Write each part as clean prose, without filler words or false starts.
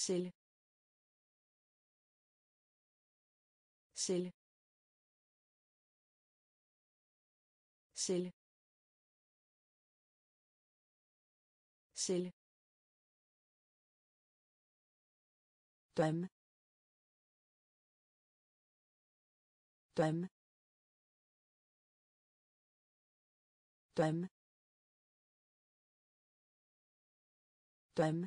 celle celle celle celle drøm drøm drøm drøm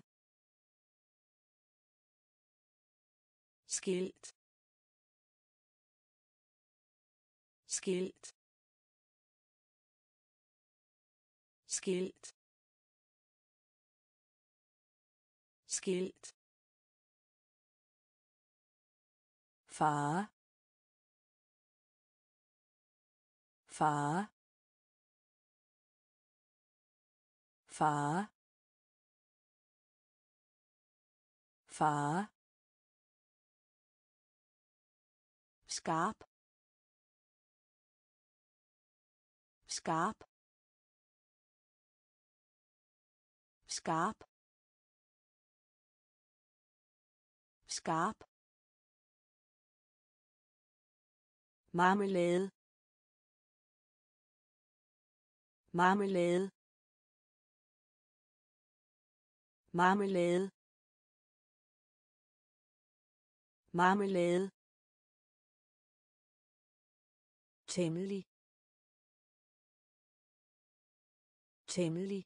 skilt skilt skilt skilt far far far far skarp skarp skarp skarp marmelade marmelade marmelade marmelade temmelig temmelig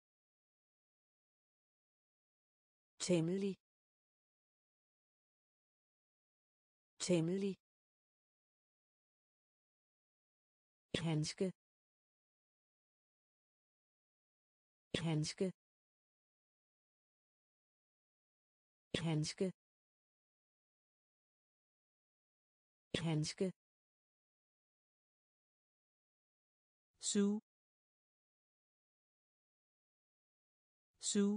temmelig temmelig handske handske handske handske suge suge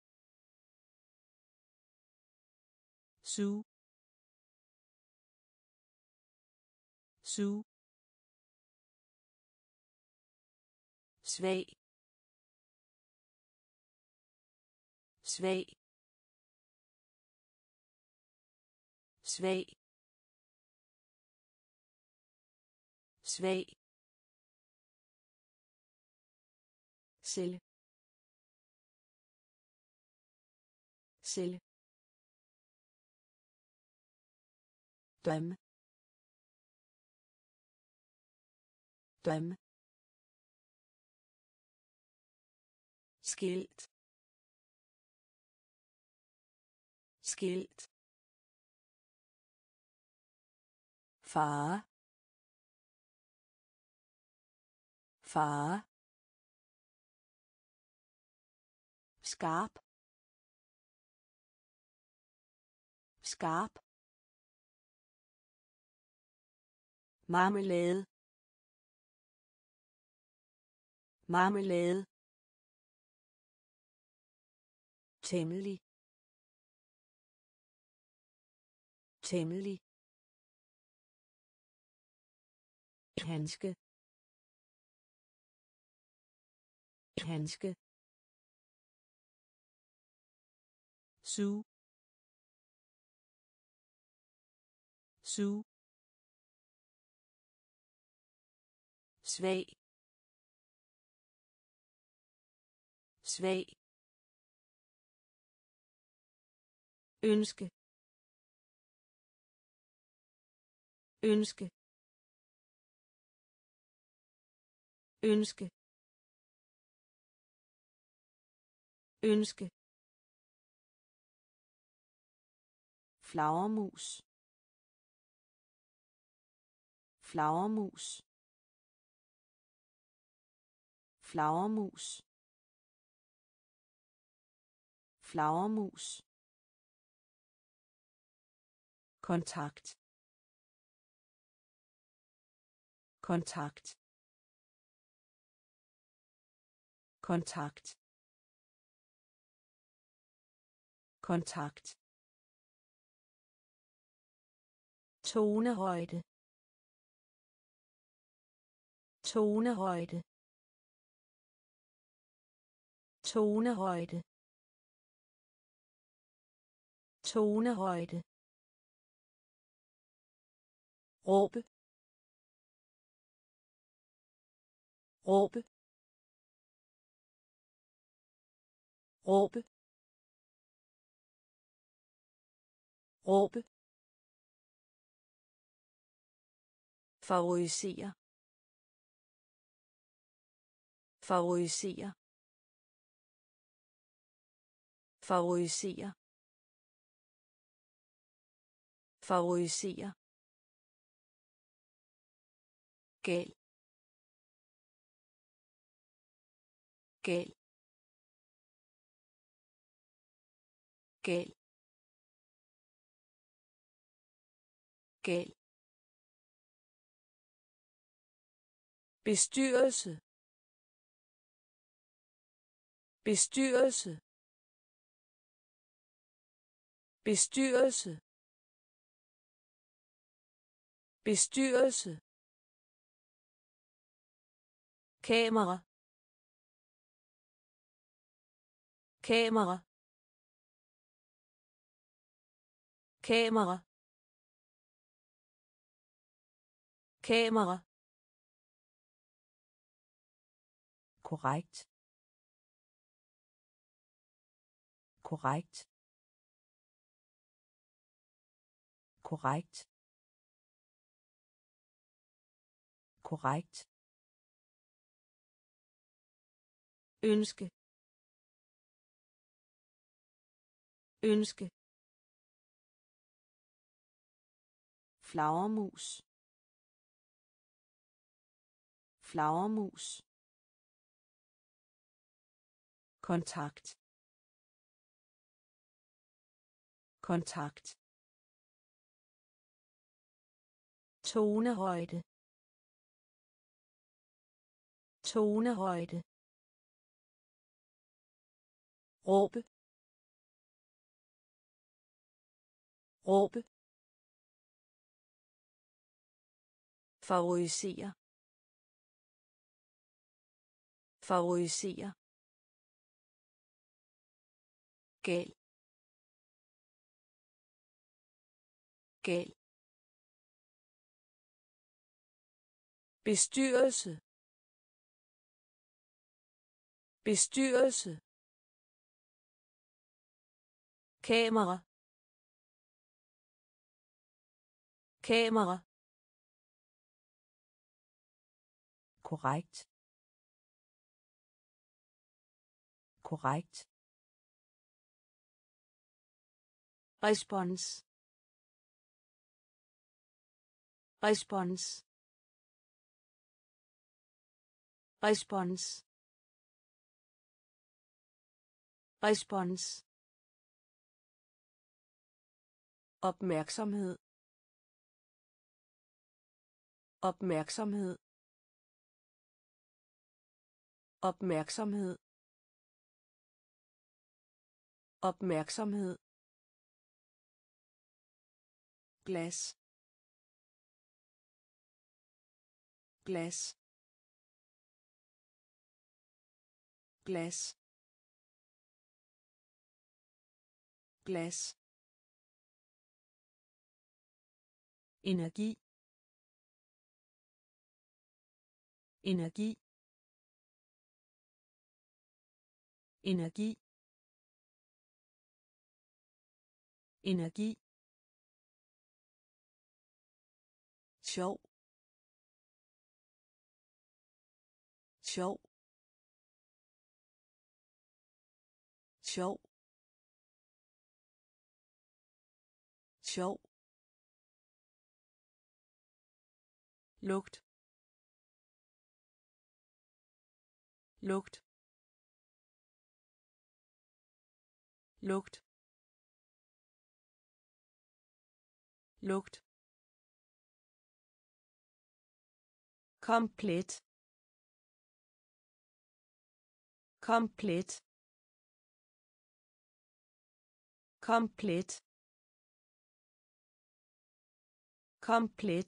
suge suge svag svag svag svag celle celle drøm drøm skilt skilt far far skarp skarp marmelade marmelade temmelig temmelig handske handske suge suge svag svag ønske ønske ønske ønske flagermus flagermus flagermus flagermus kontakt kontakt kontakt kontakt tonehøjde tonehøjde tonehøjde tonehøjde, råbe, råbe, råbe, råbe, favorisere, favorisere, favorisere, favorisere, gal, gal, gal, gal, bestyrelse, bestyrelse, bestyrelse, bestyrelse, kamera, kamera, kamera, kamera, korrekt, korrekt, korrekt, korrekt, ønske, ønske, flagermus, flagermus, kontakt, kontakt, tonehøjde, tonehøjde, råbe, råbe, favorisere, favorisere, gal, gal, bestyrelse, bestyrelse, kamera, kamera, korrekt, korrekt, respons, respons, respons, respons, opmærksomhed, opmærksomhed, opmærksomhed, opmærksomhed, glas, glas, glas, glas, energi, energi, energi, energi, sjov, sjov, sjov, sjov, lugt, lugt, lugt, lugt, komplet, komplet, komplet, komplet,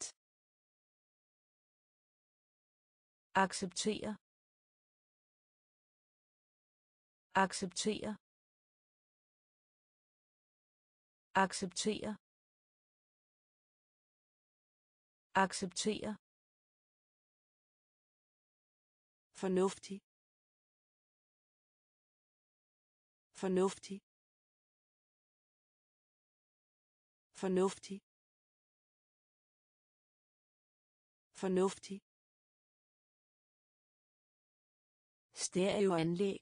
acceptere, acceptere, acceptere acceptere fornuftig fornuftig fornuftig fornuftig stereoanlæg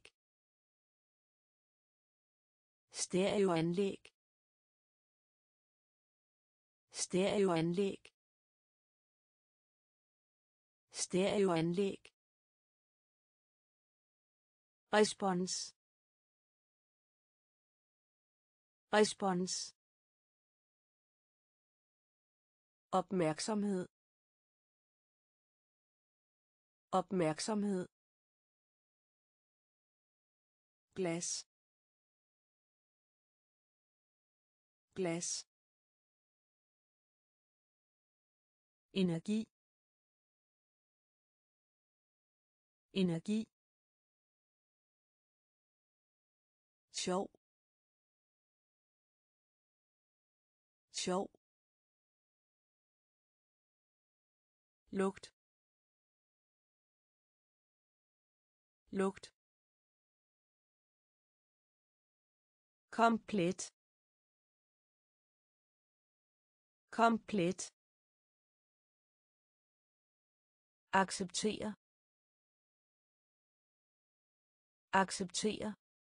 stereoanlæg stereoanlæg stereoanlæg respons respons opmærksomhed opmærksomhed glas glas energi energi sjov sjov lugt lugt komplet komplet acceptere acceptere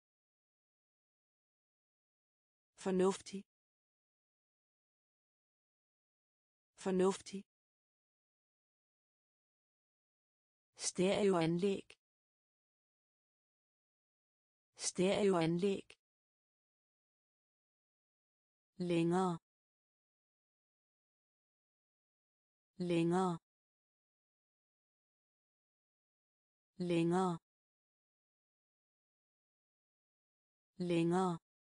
fornuftig fornuftig stereoanlæg stereoanlæg længere længere længere længere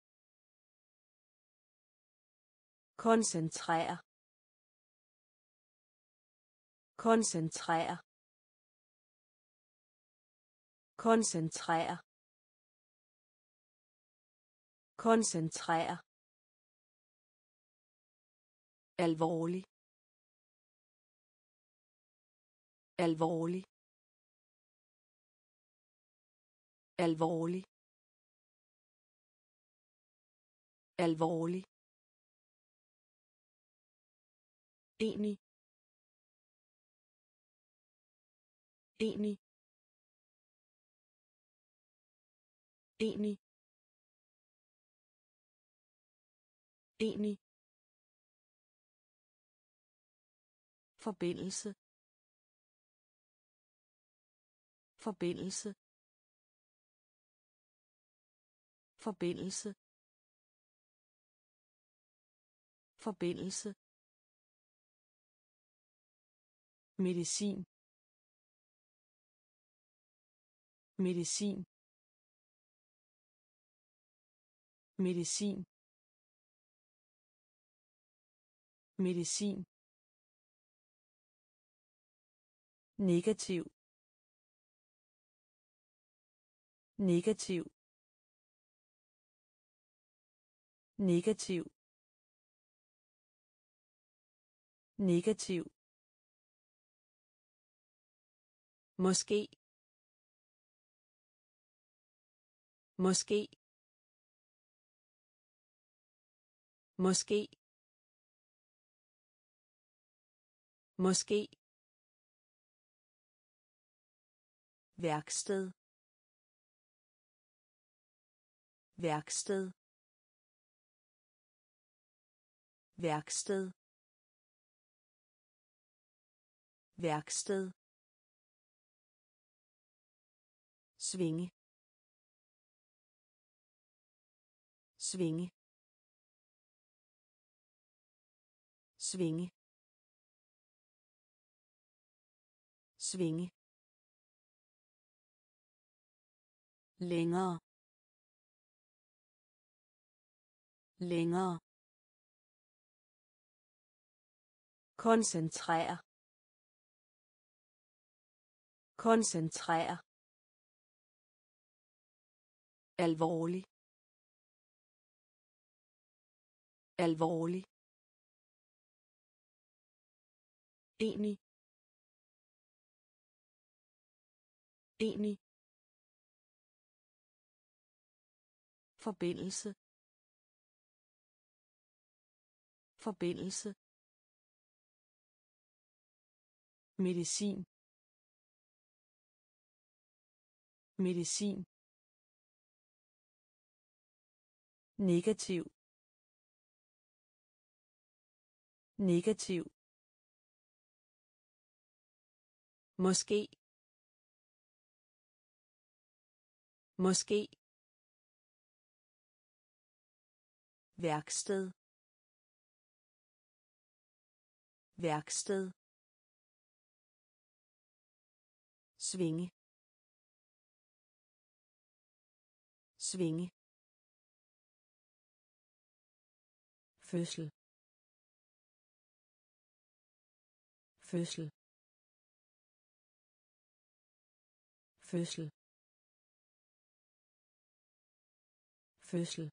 koncentrere koncentrere koncentrere koncentrere alvorlig alvorlig alvorlig alvorlig enig enig enig enig forbindelse forbindelse forbindelse forbindelse medicin medicin medicin medicin negativ negativ negativ negativ måske måske måske måske værksted værksted værksted værksted svinge svinge svinge svinge længere længere koncentrere koncentrere alvorlig alvorlig, enig, enig, forbindelse, forbindelse, medicin, medicin, negativ, negativ, måske, måske, værksted, værksted, svinge, svinge, fødsel, fødsel, fødsel, fødsel,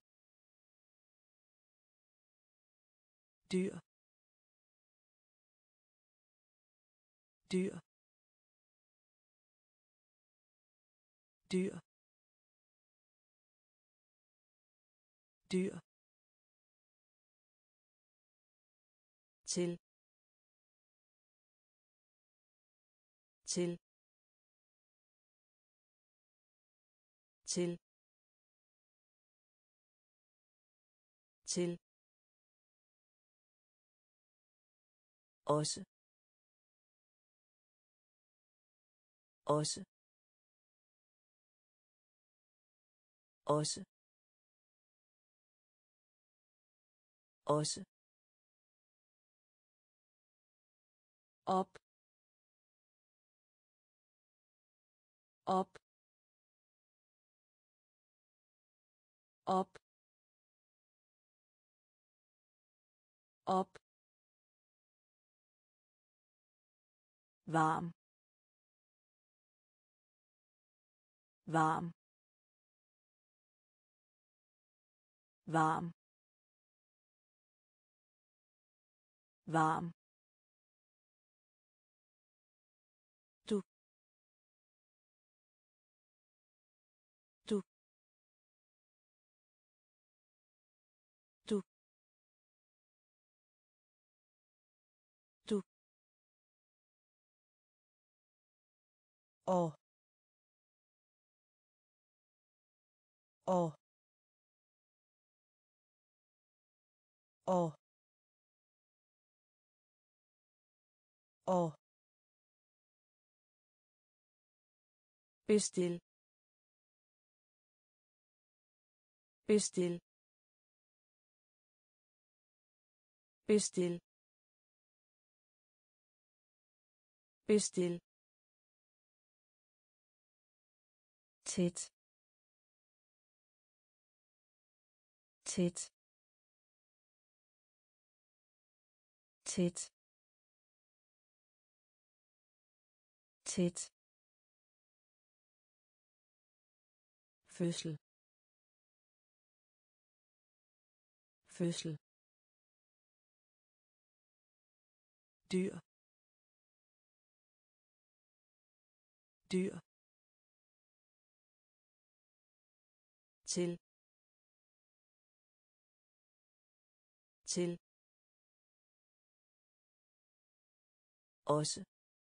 dyr, dyr, dyr, dyr, til, til, til, til, også, også, også, også, op, op, op, op, varm, varm, varm, varm, du, du, du, du, og, og, og, og, bestil, bestil, bestil, bestil, tæt, tæt, tæt, tæt, fødsel, fødsel, dyr, dyr, til, til, også,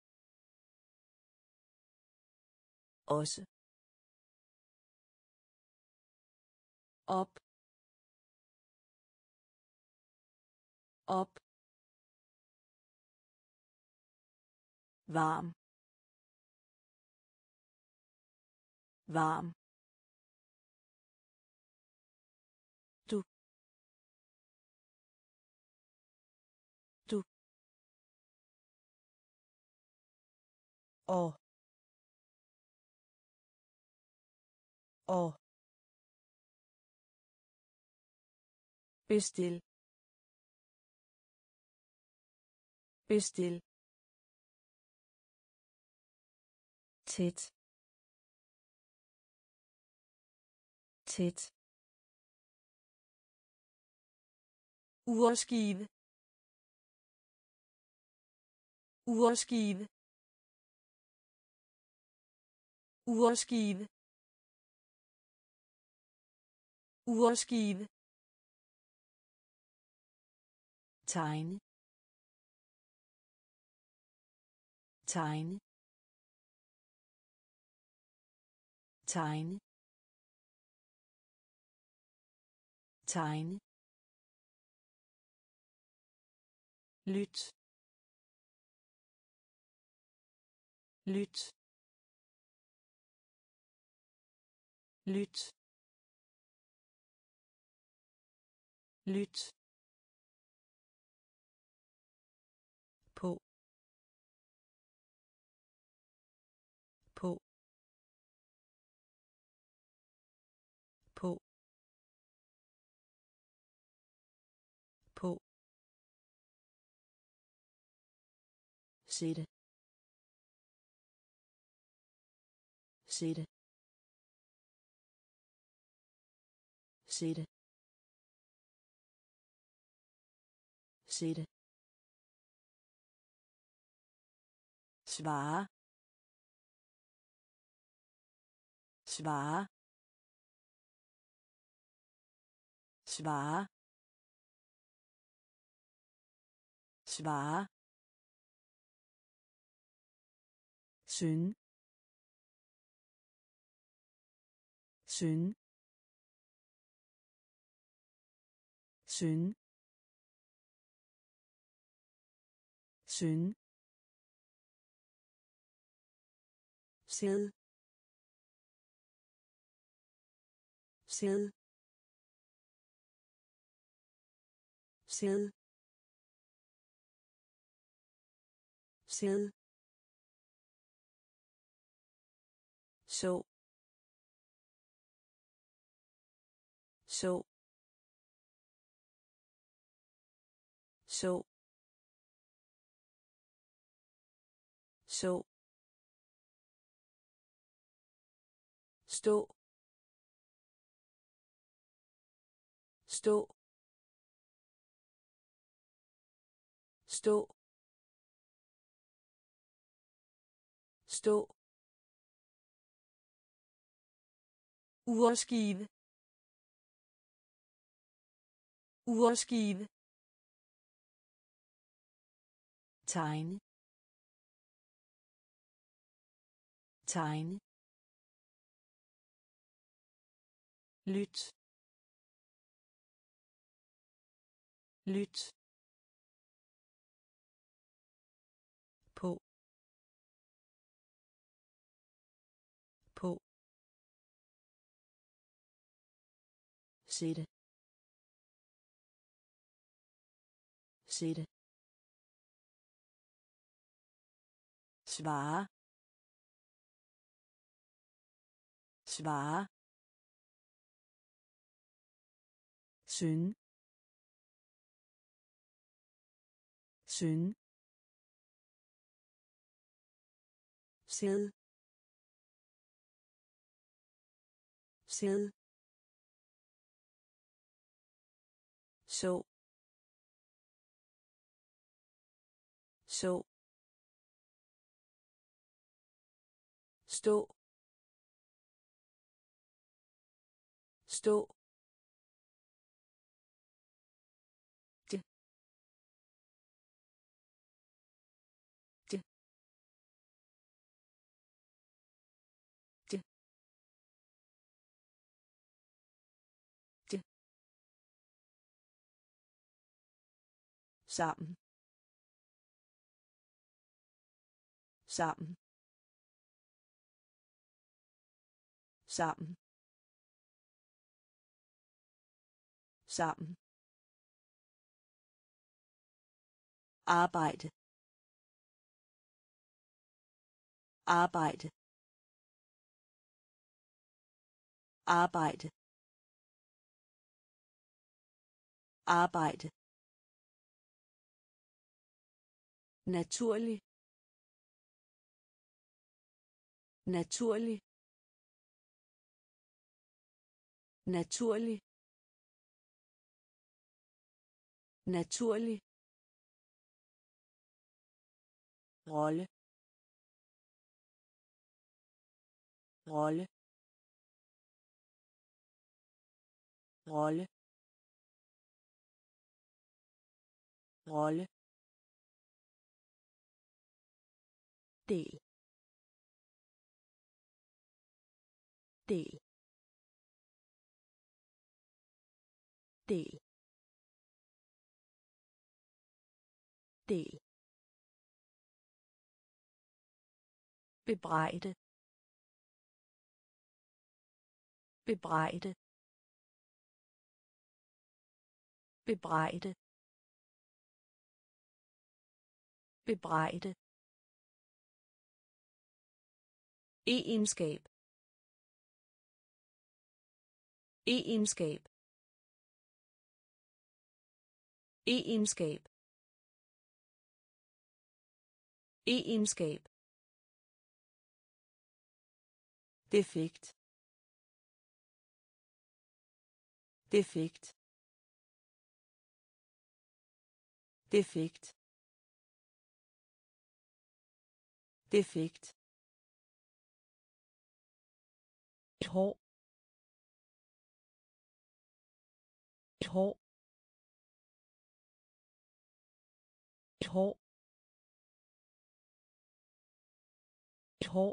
også, op, op, varm, varm, du, du, og, bestil, bestil, tæt, tæt, urskive urskive urskive urskive tegne tegne tegne tegne lyt lyt lyt lyt på på på på sætte sætte sætte sætte svare svare svare svare synge synge synge synge sæd sæd sæd sæd så så så så stå stå stå stå urskive urskive tegne tegne lyt lyt på på sætte sætte svare svare synge synge sæd sæd så så stå stå det det det det sammen sammen sammen sammen arbejde arbejde arbejde arbejde naturlig naturlig naturlig naturlig rolle rolle rolle rolle del del del del bebrejde bebrejde bebrejde bebrejde egenskab egenskab egenskab egenskab defekt defekt defekt defekt et hår et hår et hår et hår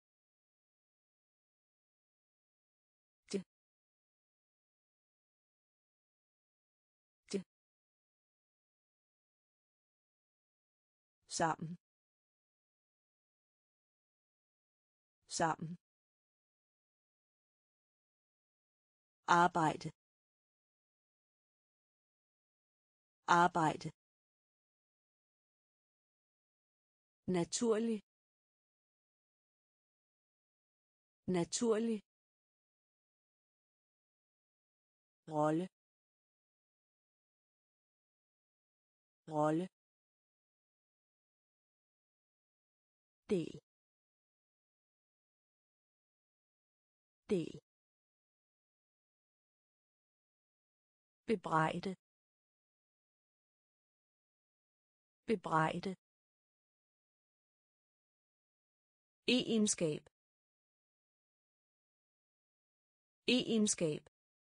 det det sammen sammen arbejde arbejde naturlig naturlig rolle rolle del del bebrejde bebrejde egenskab egenskab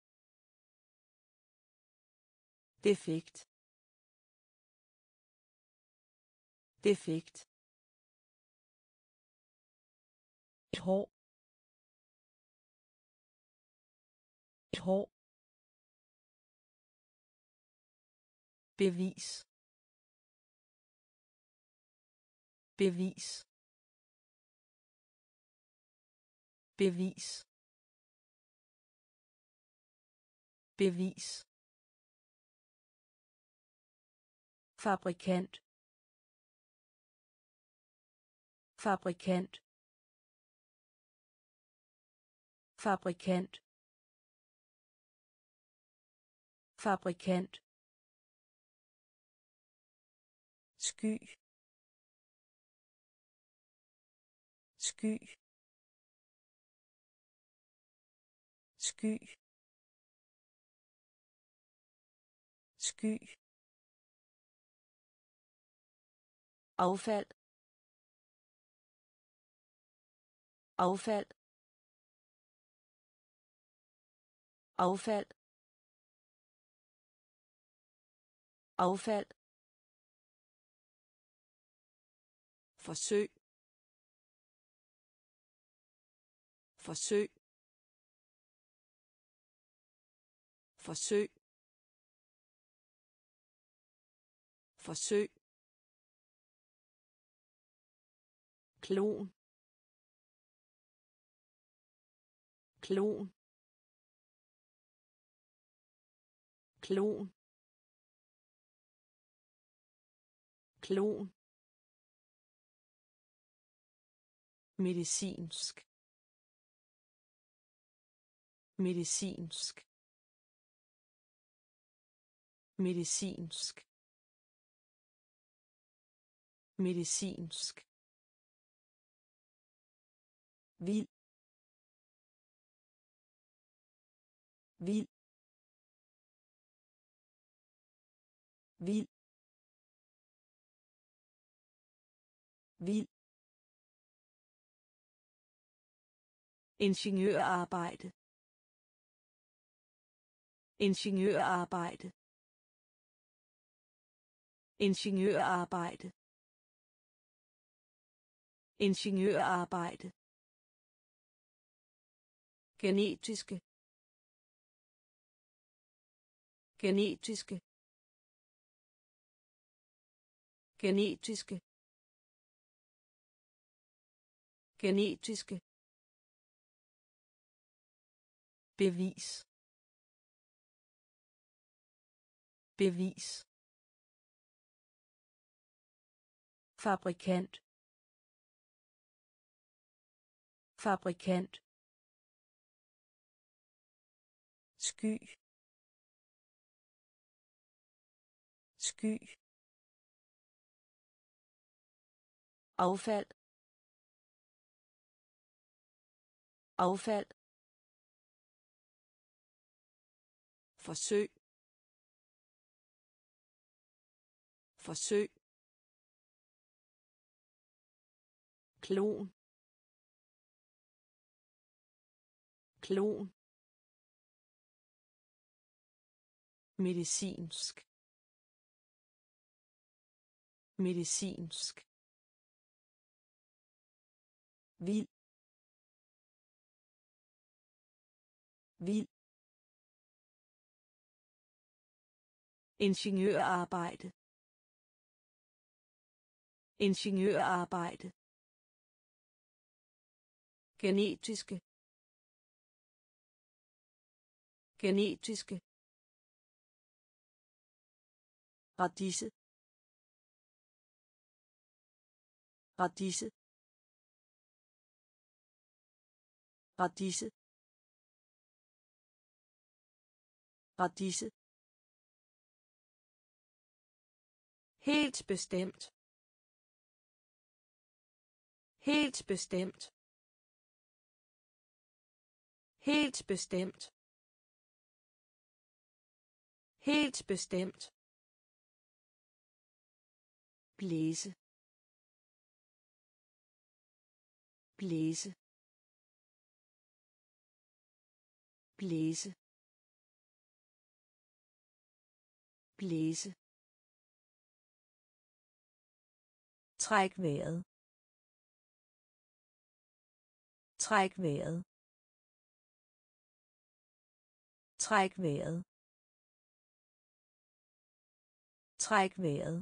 defekt defekt et hår et hår bevis bevis bevis bevis fabrikant fabrikant fabrikant fabrikant sky sky sky sky affald affald affald affald forsøg forsøg forsøg forsøg klon klon klon klon medicinsk medicinsk medicinsk medicinsk vild vild vild vild ingeniørarbejde ingeniørarbejde ingeniørarbejde ingeniørarbejde genetiske genetiske genetiske genetiske bevis bevis fabrikant fabrikant sky sky affald affald forsøg forsøg klon klon medicinsk medicinsk vild vild ingeniørarbejde ingeniørarbejde genetiske genetiske radise radise radise radise helt bestemt helt bestemt helt bestemt helt bestemt blæse blæse blæse blæse træk vejret træk vejret træk vejret træk vejret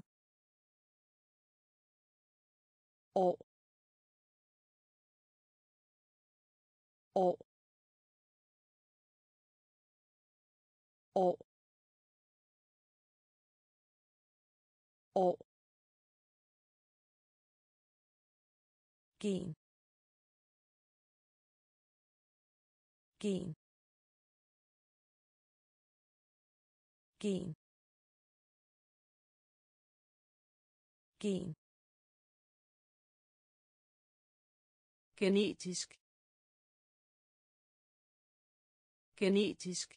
år år år år gen gen gen gen genetisk genetisk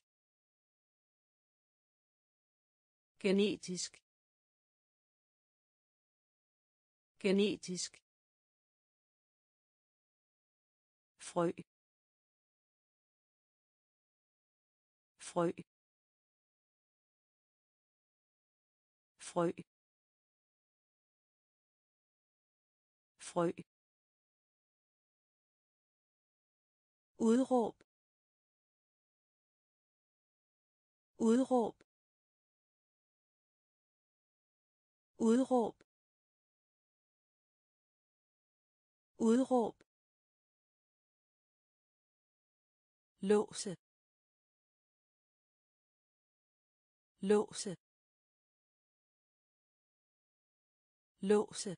genetisk genetisk frø frø frø frø udråb udråb udråb udråb låse låse låse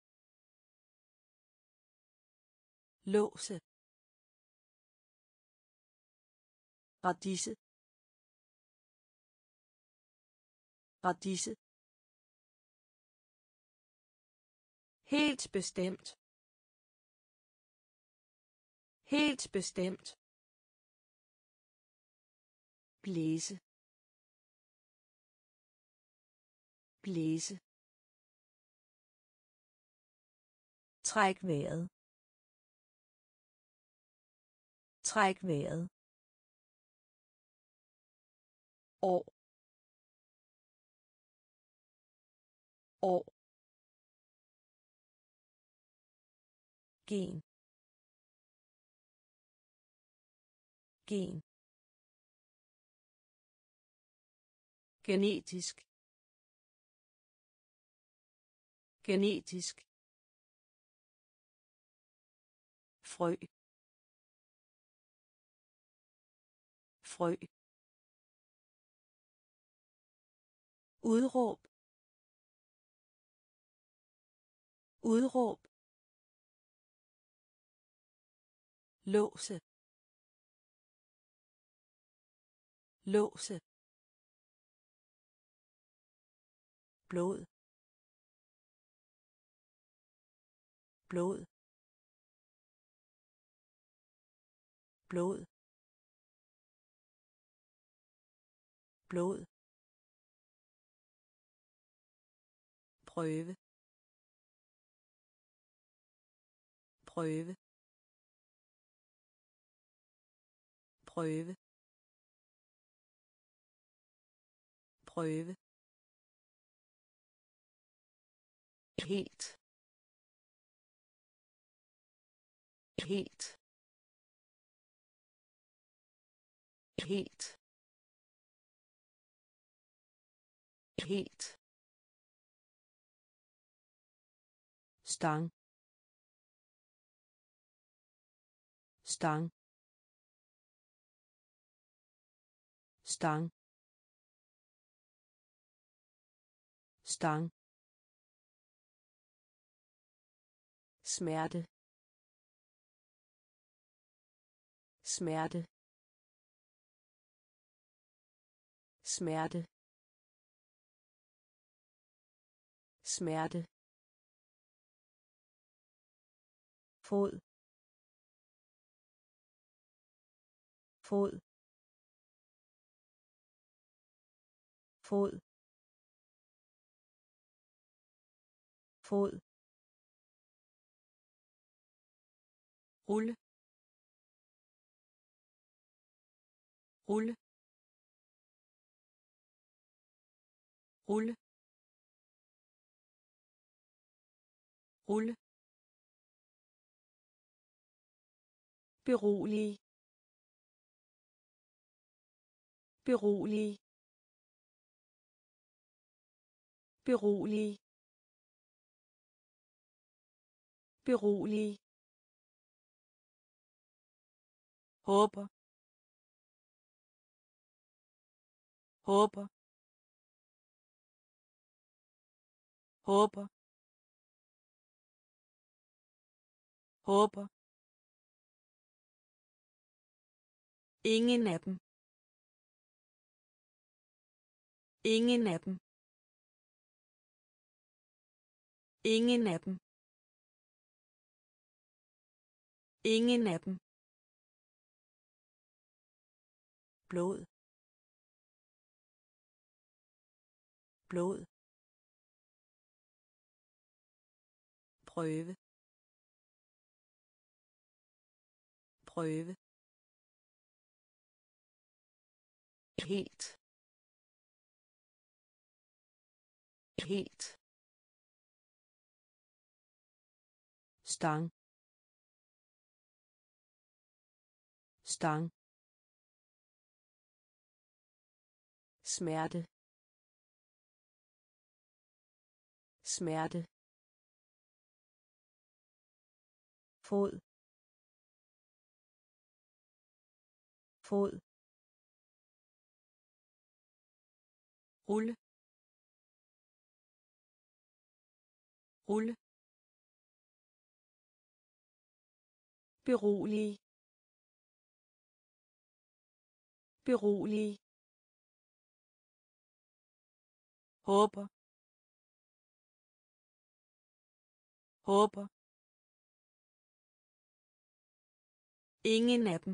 låse radise radise helt bestemt helt bestemt blæse blæse, Træk vejret. Træk vejret. år, år, Gen. Gen. genetisk, genetisk, frø, frø, Udråb. Udråb. låse, låse, Blod. Blod. Blod. Blod. prøve, prøve, prøve, prøve, Helt. Helt. Helt. Helt. Stang. Stang. Stang. Stang. Smerte. Smerte. Smerte. Smerte. Fod. Fod. Fod. Fod. rulle, rulle, rulle, rulle, Berolig. Berolig. Berolig. Berolig. håber, håber, håber, håber, Ingen af dem. Ingen af dem. Ingen af dem. Ingen af dem. Blod. Blod. prøve, prøve, Helt. Helt. Stang. Stang. Smerte. Smerte. Fod. Fod. rulle, rulle, Berolig. Berolig. håber, håber, Ingen af dem.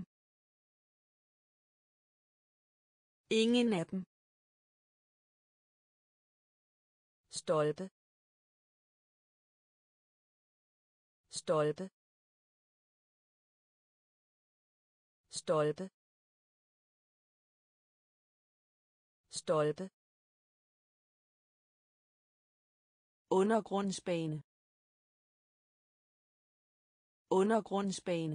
Ingen af dem. stolpe stolpe stolpe stolpe undergrundsbane undergrundsbane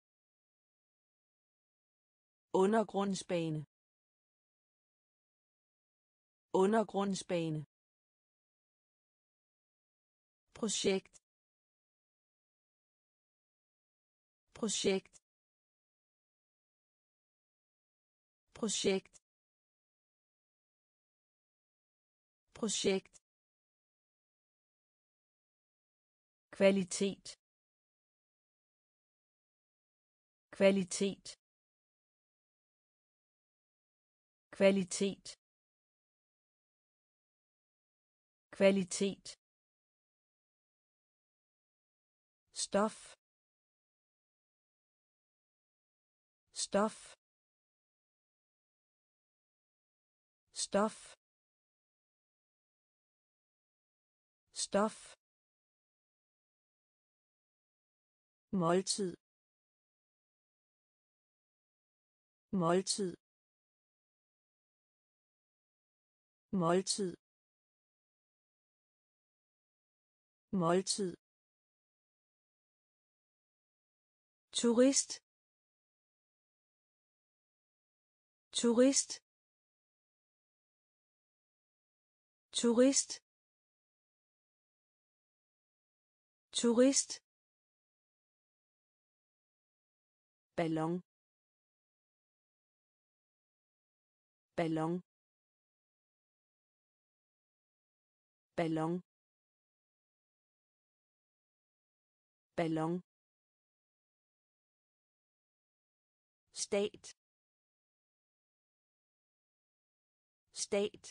undergrundsbane undergrundsbane projekt projekt projekt projekt kvalitet kvalitet kvalitet kvalitet stof stof stof stof måltid måltid måltid måltid turist turist turist turist ballon ballon ballon ballon stat stat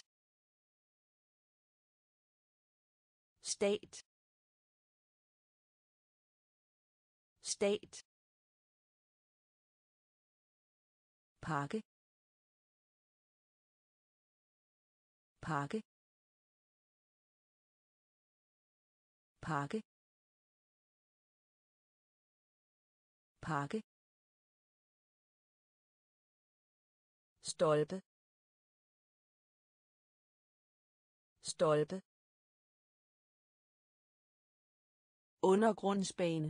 stat stat pakke pakke pakke pakke stolpe stolpe undergrundsbane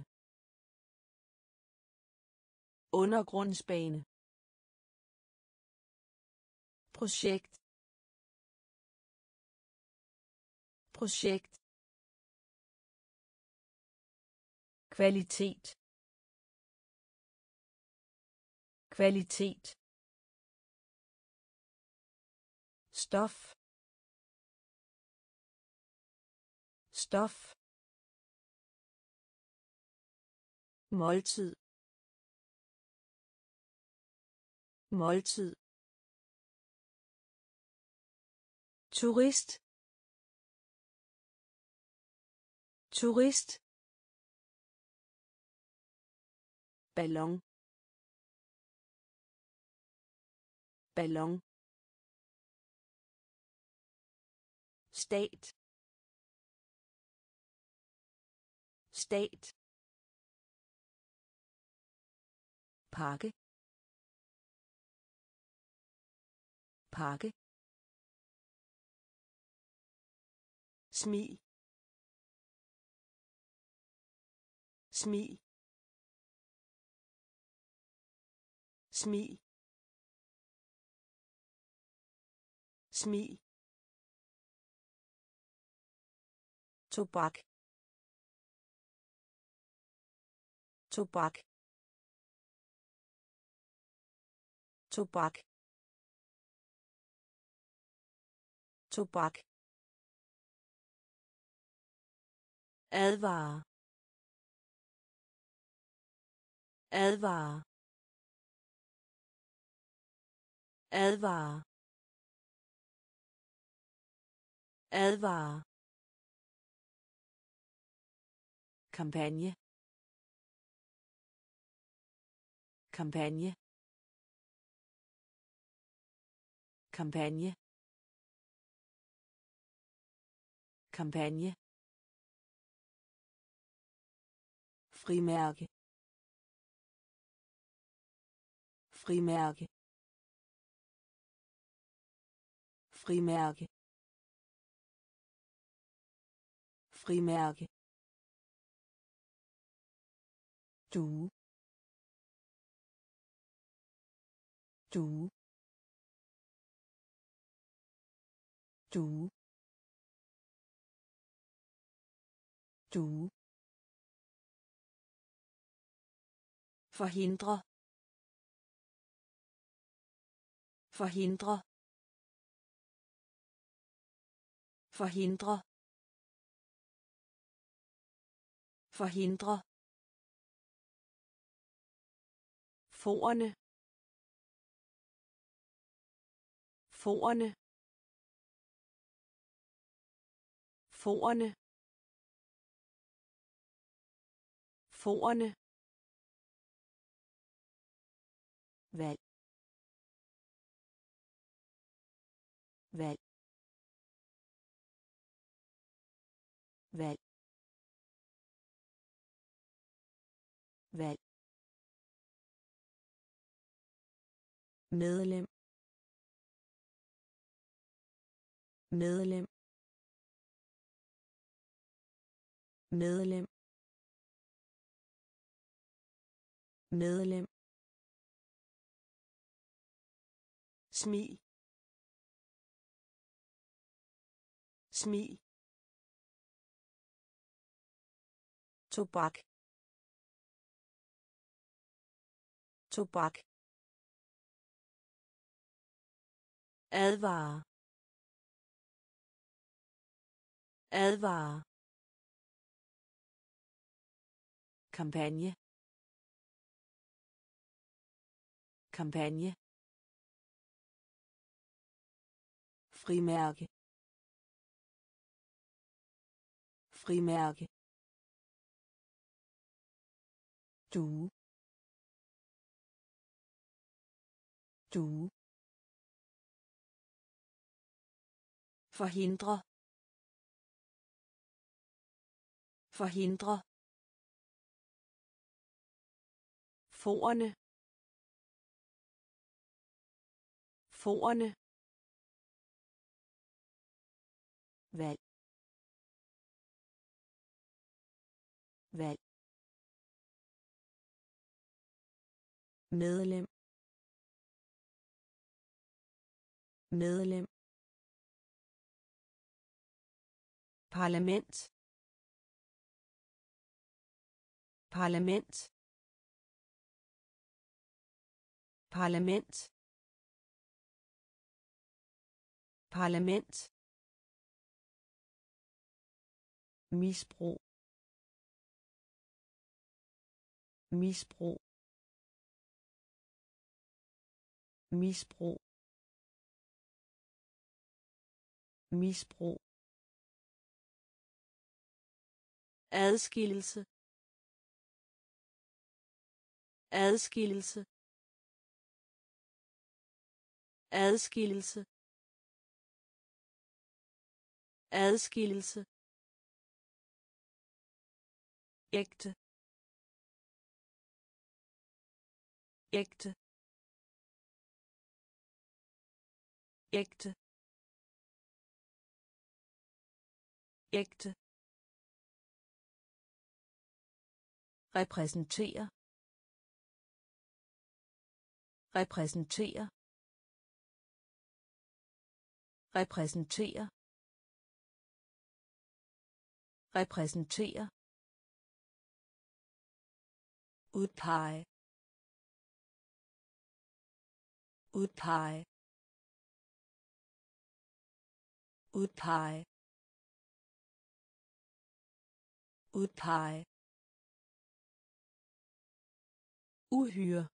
undergrundsbane projekt projekt kvalitet kvalitet stof stof måltid måltid turist turist ballon ballon stat stat pakke pakke smil smil smil smil tobak tobak tobak tobak advare advare advare advare kampagne kampagne kampagne kampagne, frimærke, frimærke, frimærke, frimærke, du, du, du, du, forhindre, forhindre, forhindre, forhindre, forerne, forerne, forerne, forerne, valg, valg, valg, valg, medlem, medlem, medlem, medlem, smil, smil, tobak, tobak, advare, advare, kampagne, kampagne, frimærke, frimærke, du, du, forhindre, forhindre, forerne, forerne, valg, valg, medlem, medlem, parlament, parlament, parlament, parlament, misbrug, misbrug, misbrug, misbrug, adskillelse, adskillelse, adskillelse, adskillelse, ægte, ægte, ægte, ægte, repræsentere, repræsentere, repræsentere, repræsentere, udpege, udpege, udpege, udpege, uhyre,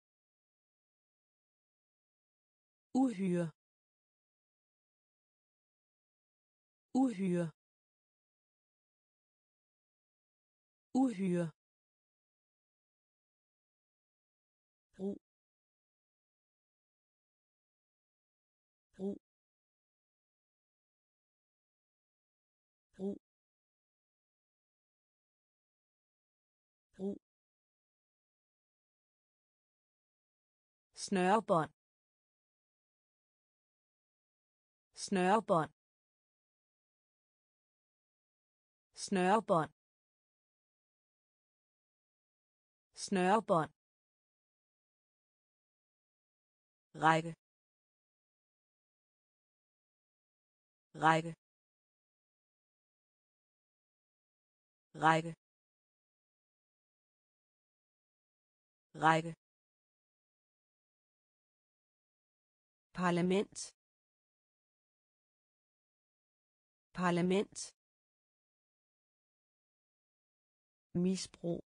uhyre, uhyre, uhyre, brug, brug, snørebånd, snørebånd, snørebånd, snørebånd, række, række, række, række, parlament, parlament, misbrug,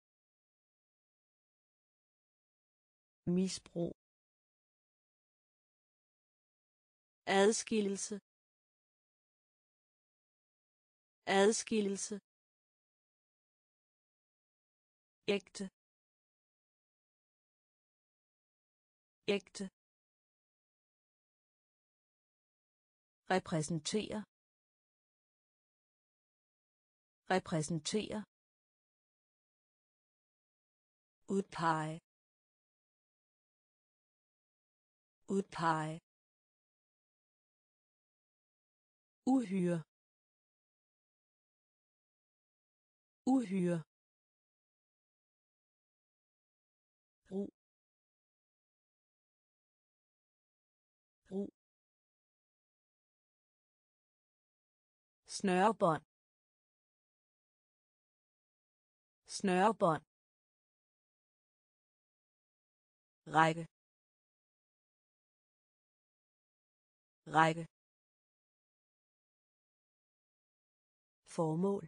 misbrug, adskillelse, adskillelse, ægte, ægte, repræsentere, repræsentere, udpege, udpege, uhyre, uhyre, brug, brug, snørebånd, snørebånd, række, række, formål,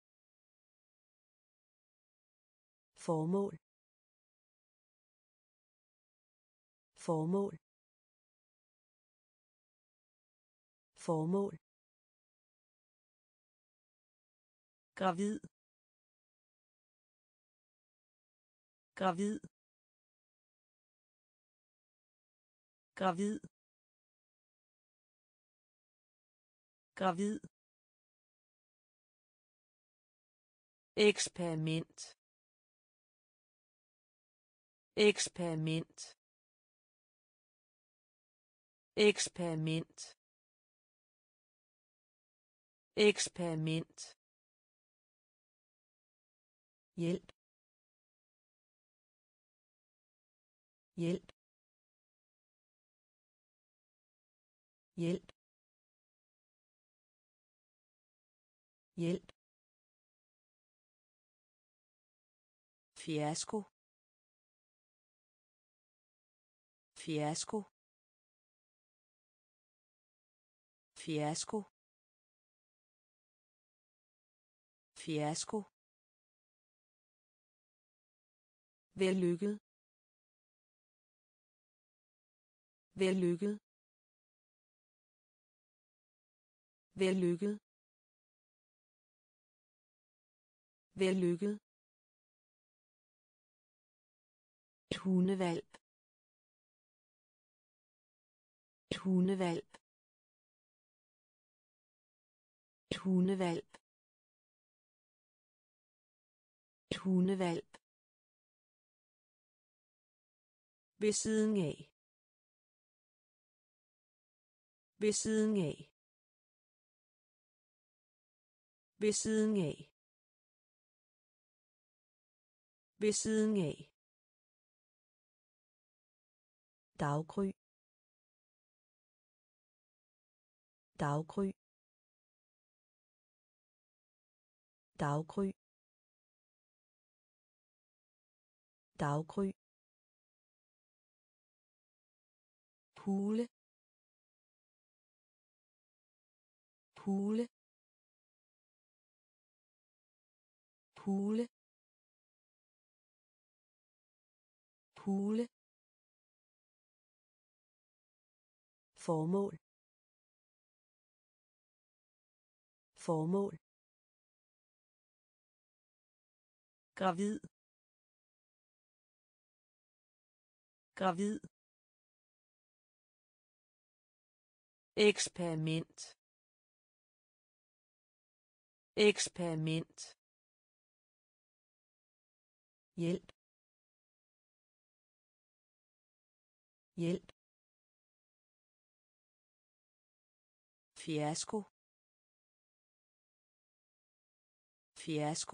formål, formål, formål, gravid, gravid, gravid, gravid, eksperiment, eksperiment, eksperiment, eksperiment, hjælp, hjælp, hjælp, hjælp, fiasko, fiasko, fiasko, fiasko, vellykket, vellykket, vellykket, vellykket, et hundevalp, et hundevalp, et hundevalp, et hundevalp, ved siden af, ved siden af, ved siden af, ved siden af, daggry, daggry, daggry, daggry, hule, hule, hule, hule, formål, formål, gravid, gravid, eksperiment, eksperiment, hjælp, hjælp, fiasko, fiasko,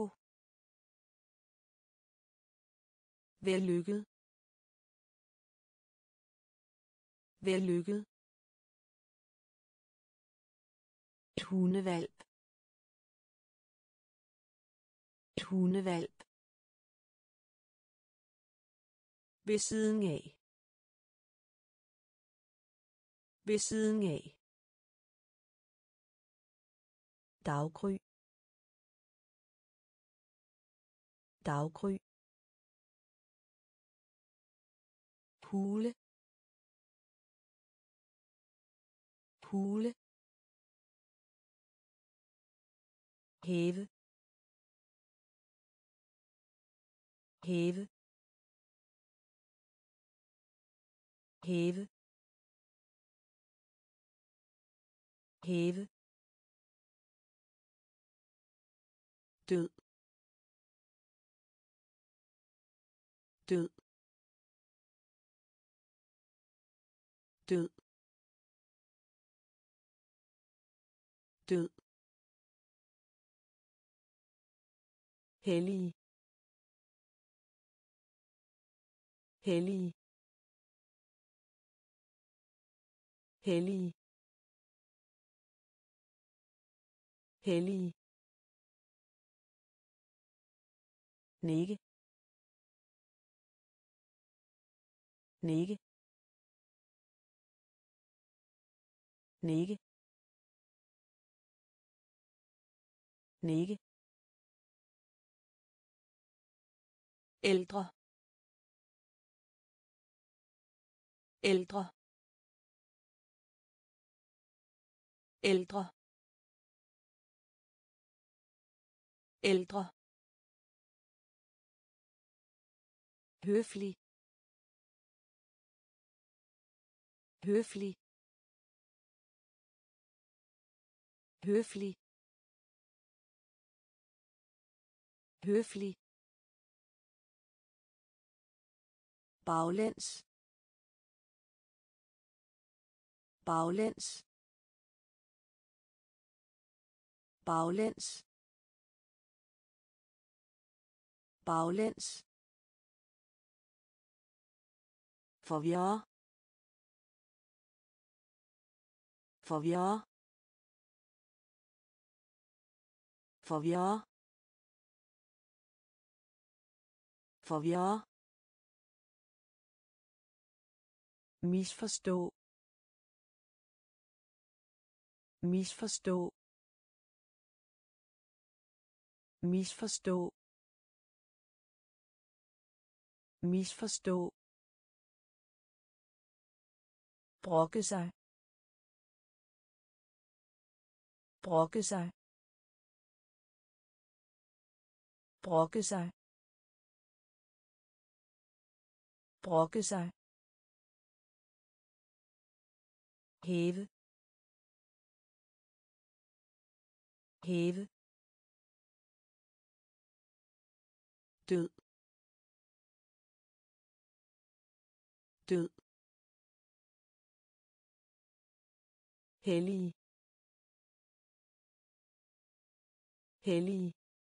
vellykket, vellykket, et hundevalp, et hundevalp, ved siden af, ved siden af, daggry, daggry, hule, hule, hæve, hæve, hæve, hæve, død, død, død, død, hellig, hellig, hellig, hellig, nikke, nikke, nikke, nikke, ældre, ældre, ældre, ældre, høflig, høflig, høflig, høflig, baglæns, baglæns, baglæns, baglæns, forvirre, forvirre, forvirre, forvirre, misforstå, misforstå, misforstå, misforstå, brokke sig, brokke sig, brokke sig, brokke sig, hæve, hæve, død, død, hellig, hellig,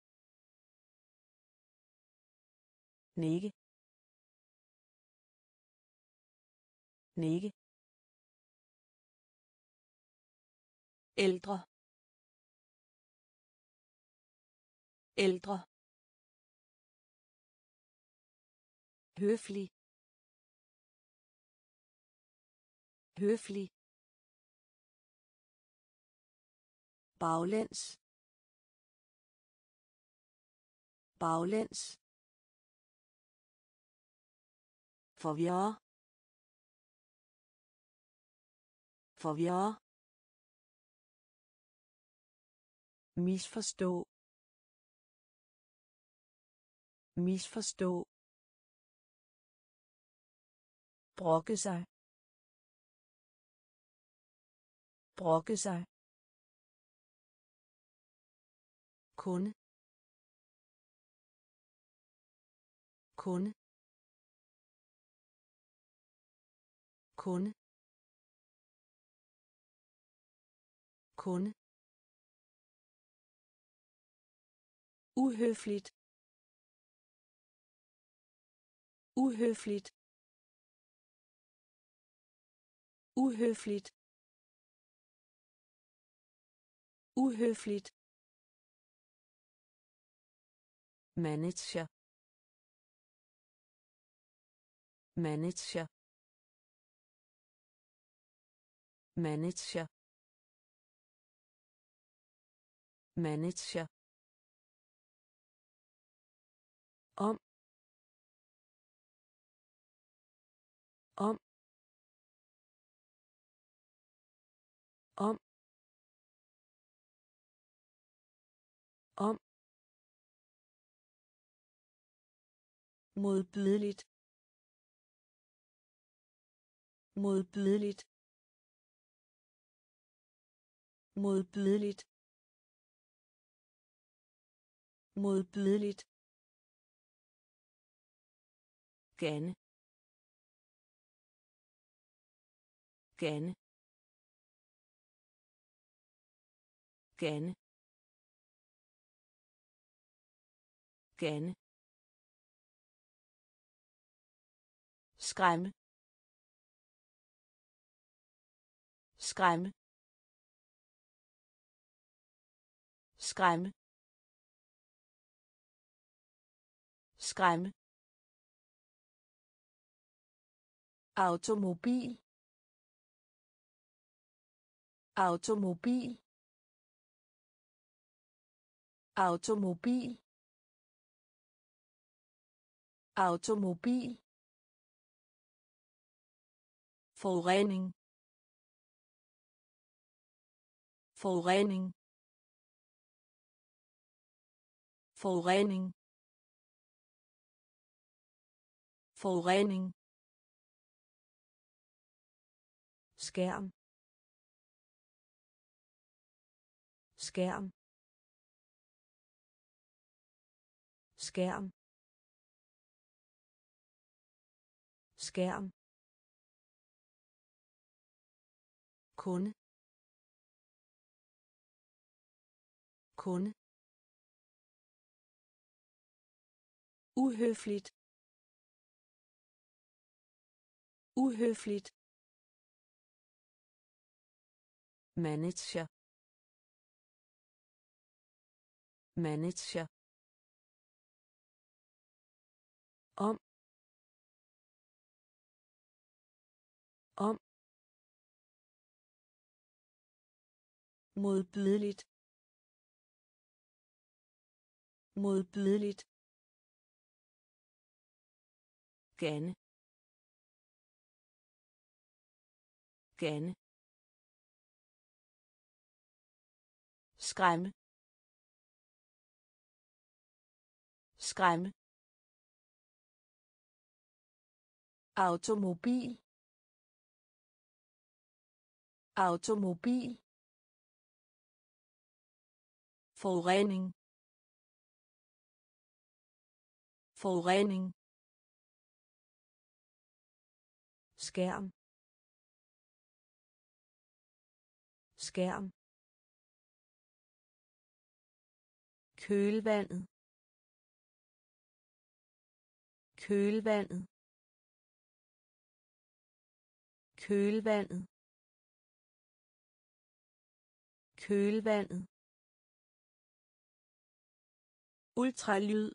nikke, nikke, ældre, ældre, høflig, høflig, baglæns, baglæns, forvirre, forvirre, misforstå, misforstå, brokke sig, brokke sig, kunde, kunde, kunde kunde uhøfligt uhøfligt uhøfligt uhøfligt manager manager manager manager om om om om modbydeligt modbydeligt modbydeligt modbydeligt gerne gerne gerne gerne skræmme skræmme skræmme skræmme automobil automobil automobil automobil forurening forurening forurening forurening skærm skærm skærm skærm kunde kunde uhøfligt uhøfligt manager manager om om modbydeligt modbydeligt gerne gerne skræmme skræmme automobil automobil forurening forurening skærm skærm kølvandet kølvandet kølvandet kølvandet ultralyd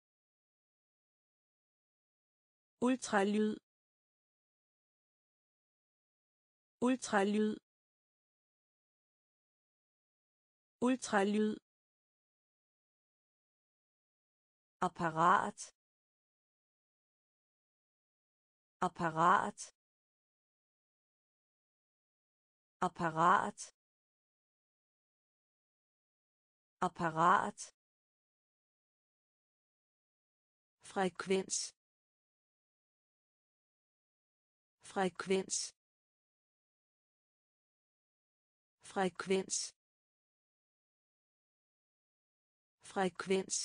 ultralyd ultralyd ultralyd apparat apparat apparat apparat frekvens frekvens frekvens frekvens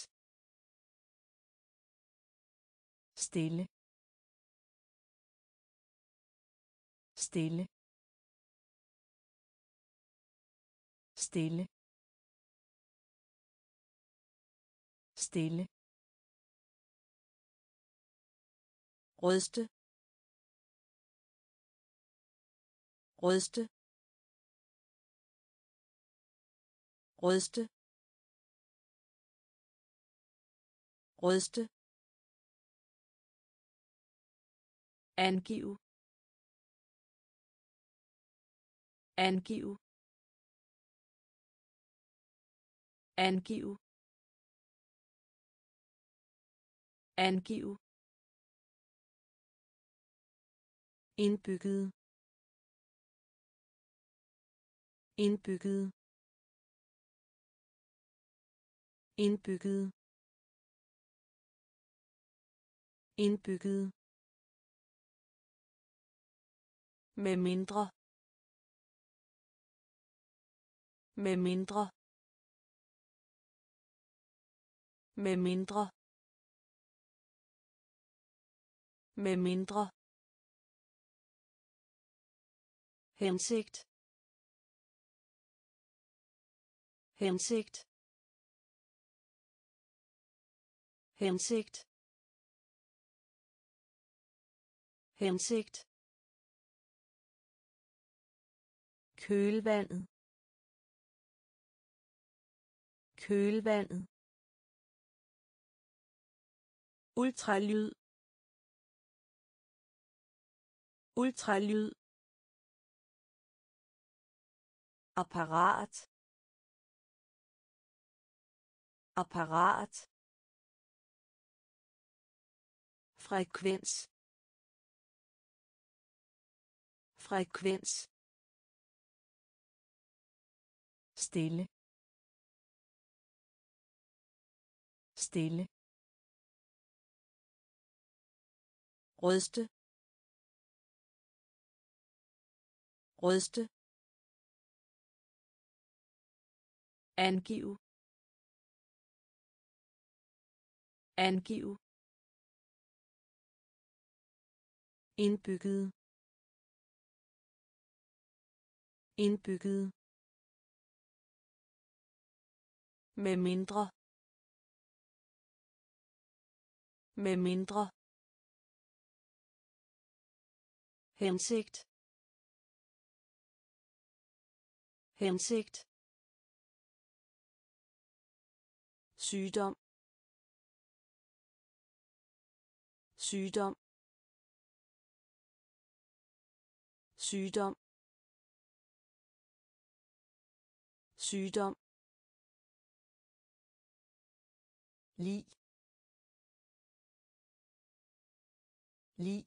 stille stille stille stille ryste ryste ryste ryste angiv angiv angiv angiv indbygget indbygget indbygget indbygget med mindre med mindre med mindre med mindre hensigt hensigt hensigt hensigt kølvandet kølvandet ultralyd ultralyd apparat apparat frekvens frekvens stille stille ryste ryste angiv angiv indbygget indbygget med mindre med mindre hensigt hensigt sygdom sygdom sygdom sygdom lig lig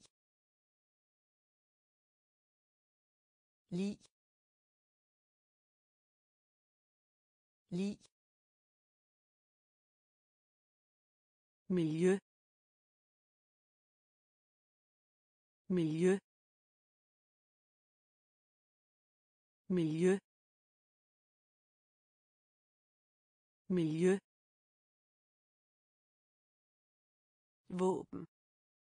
lig lig miljø miljø miljø miljø våben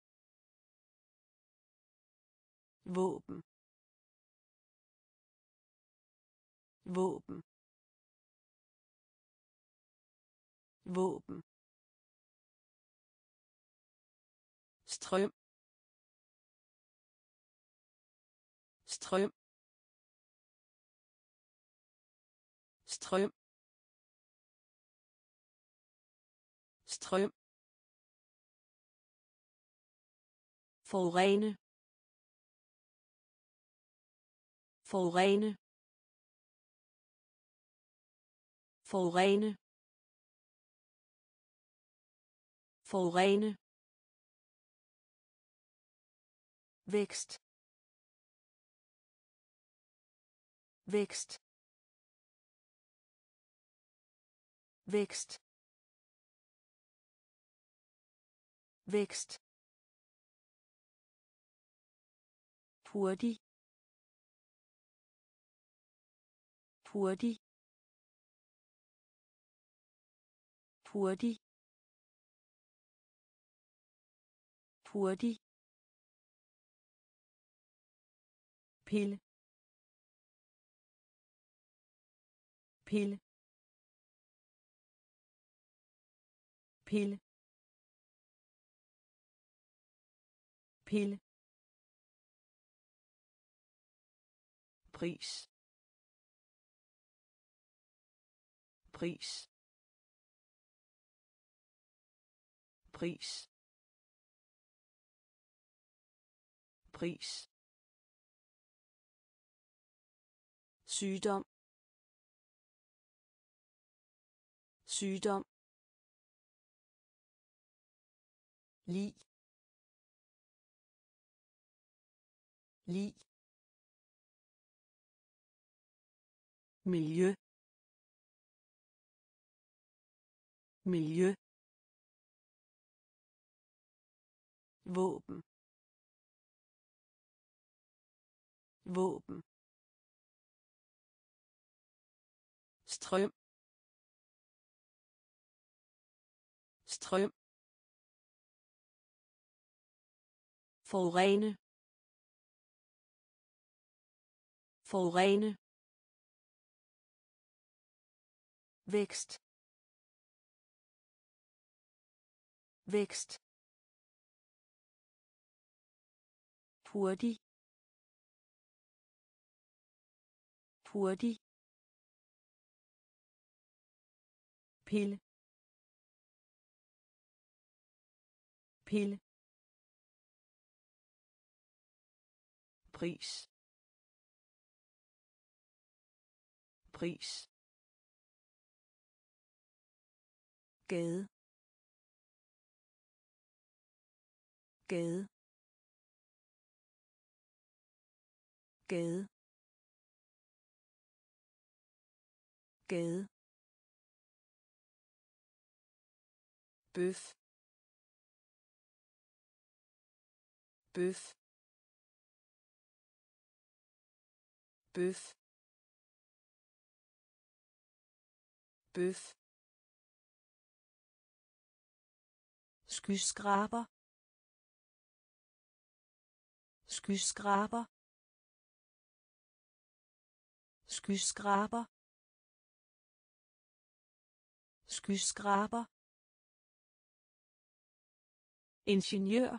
våben våben våben strøm strøm strøm strøm forurene forurene forurene forurene vækst vækst vækst vækst hurtig hurtig hurtig hurtig pille pille pille pille pris pris pris pris sygdom sygdom lig lig miljø miljø våben våben strøm strøm forurene forurene vækst vækst hurtig hurtig pille pille pris pris gade gade gade gade bøf bøf bøf bøf skyskraber skyskraber skyskraber skyskraber ingeniør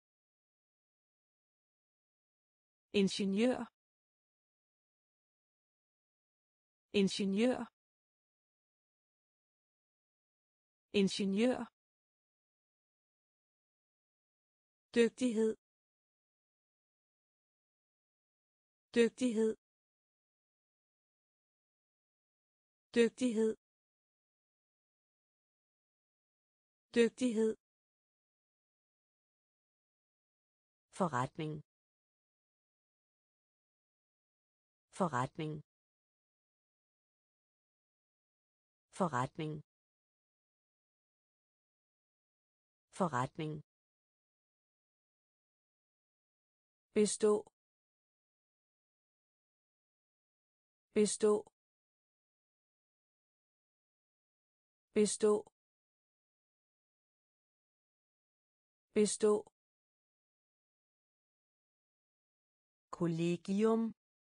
ingeniør ingeniør ingeniør dygtighed dygtighed dygtighed dygtighed forretning forretning forretning forretning bestå bestå bestå bestå kollegium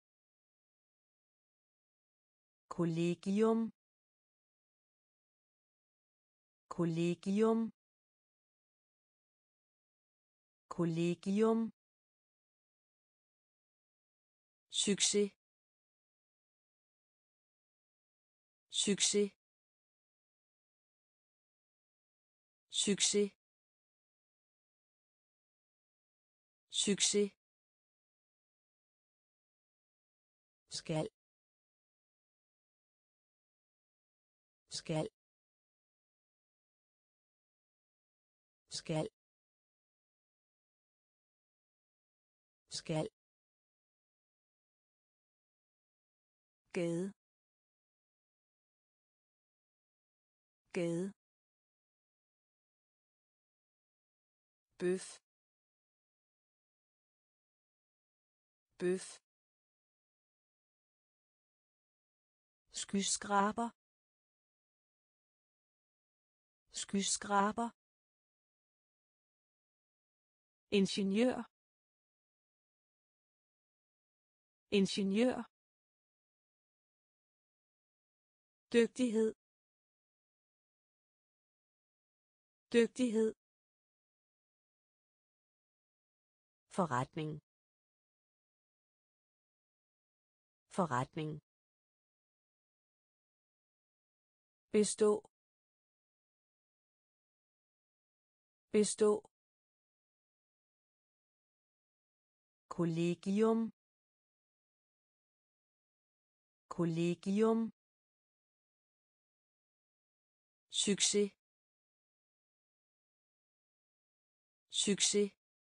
kollegium kollegium kollegium succes succes succes succes skal skal skal skal gade gade bøf bøf skyskraber skyskraber ingeniør ingeniør, dygtighed, dygtighed, forretning, forretning, bestå, bestå, kollegium, kollegium, succes, succes,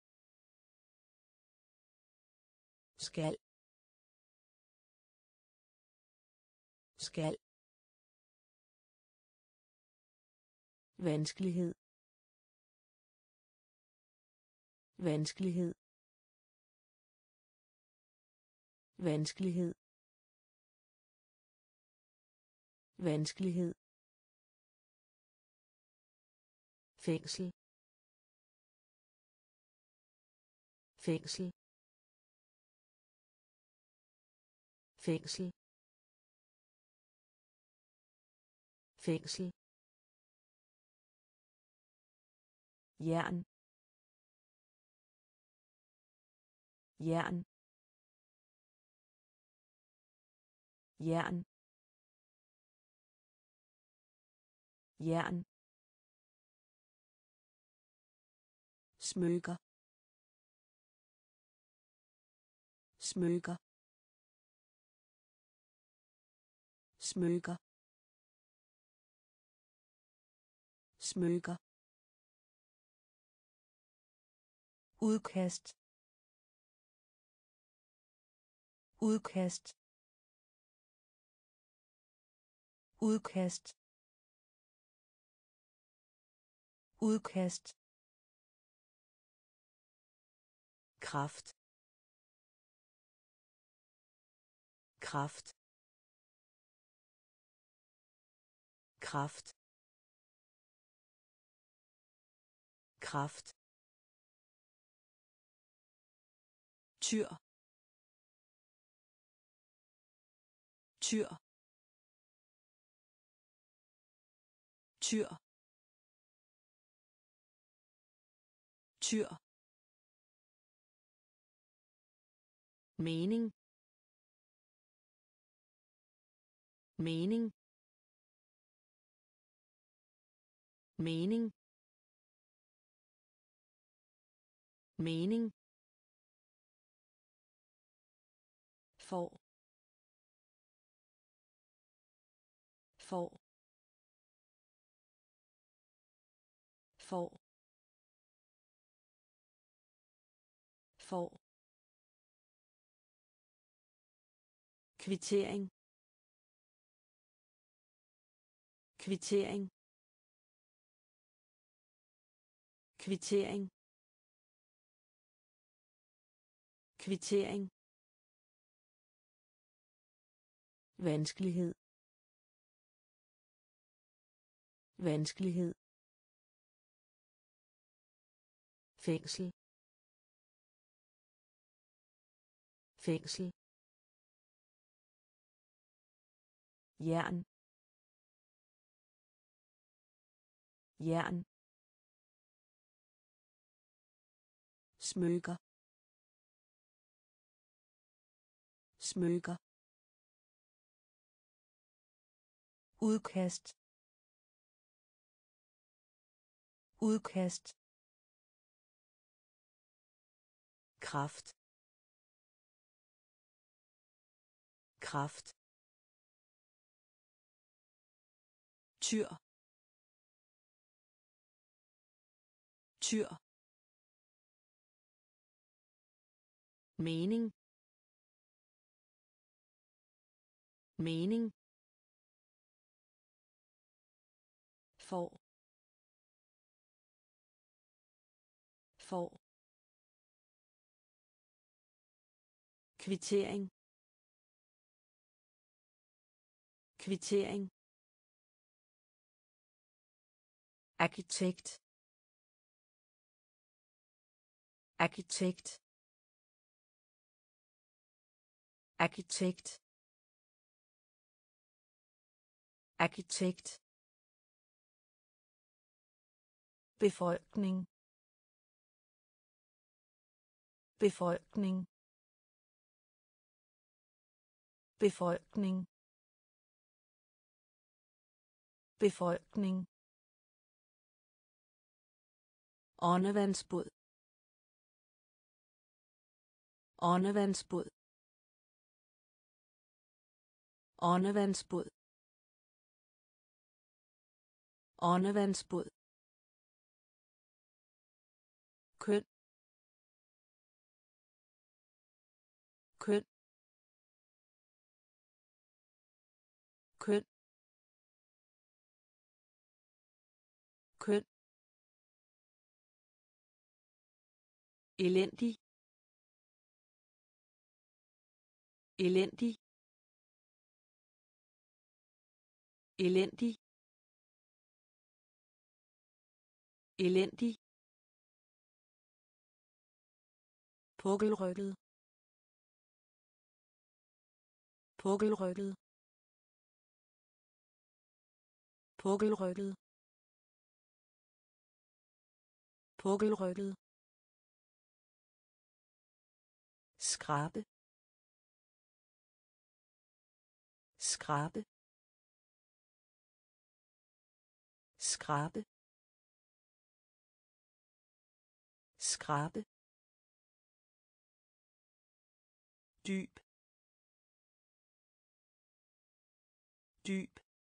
skal, skal, vanskelighed, vanskelighed, vanskelighed, vanskelighed, fængsel, fængsel, fængsel, fængsel, jern, jern, jern, jern, smykker, smykker, smykker, smykker, udkast, udkast, udkast, udkast, kraft, kraft, kraft, kraft, tyr, tyr, tyr, tyr, mening, mening, mening, mening, for, for, for, for, kvittering, kvittering, kvittering, kvittering, vanskelighed, vanskelighed, fængsel, fængsel, jern, jern, smykker, smykker, udkast, udkast, kraft, kraft, tyr, tyr, mening, mening, for, for, kvittering, kvittering, arkitekt, arkitekt, arkitekt, arkitekt, befolkning, befolkning, befolkning, befolkning, åndevandsbåd, åndevandsbåd, åndevandsbåd, åndevandsbåd, køn, køn, køn, køn, elendig, elendig, elendig, elendig, pukkelrygget, pukkelrygget, pukkelrygget, pukkelrygget, skrabe, skrabe, skrabe, skrabe, dyb, dyb,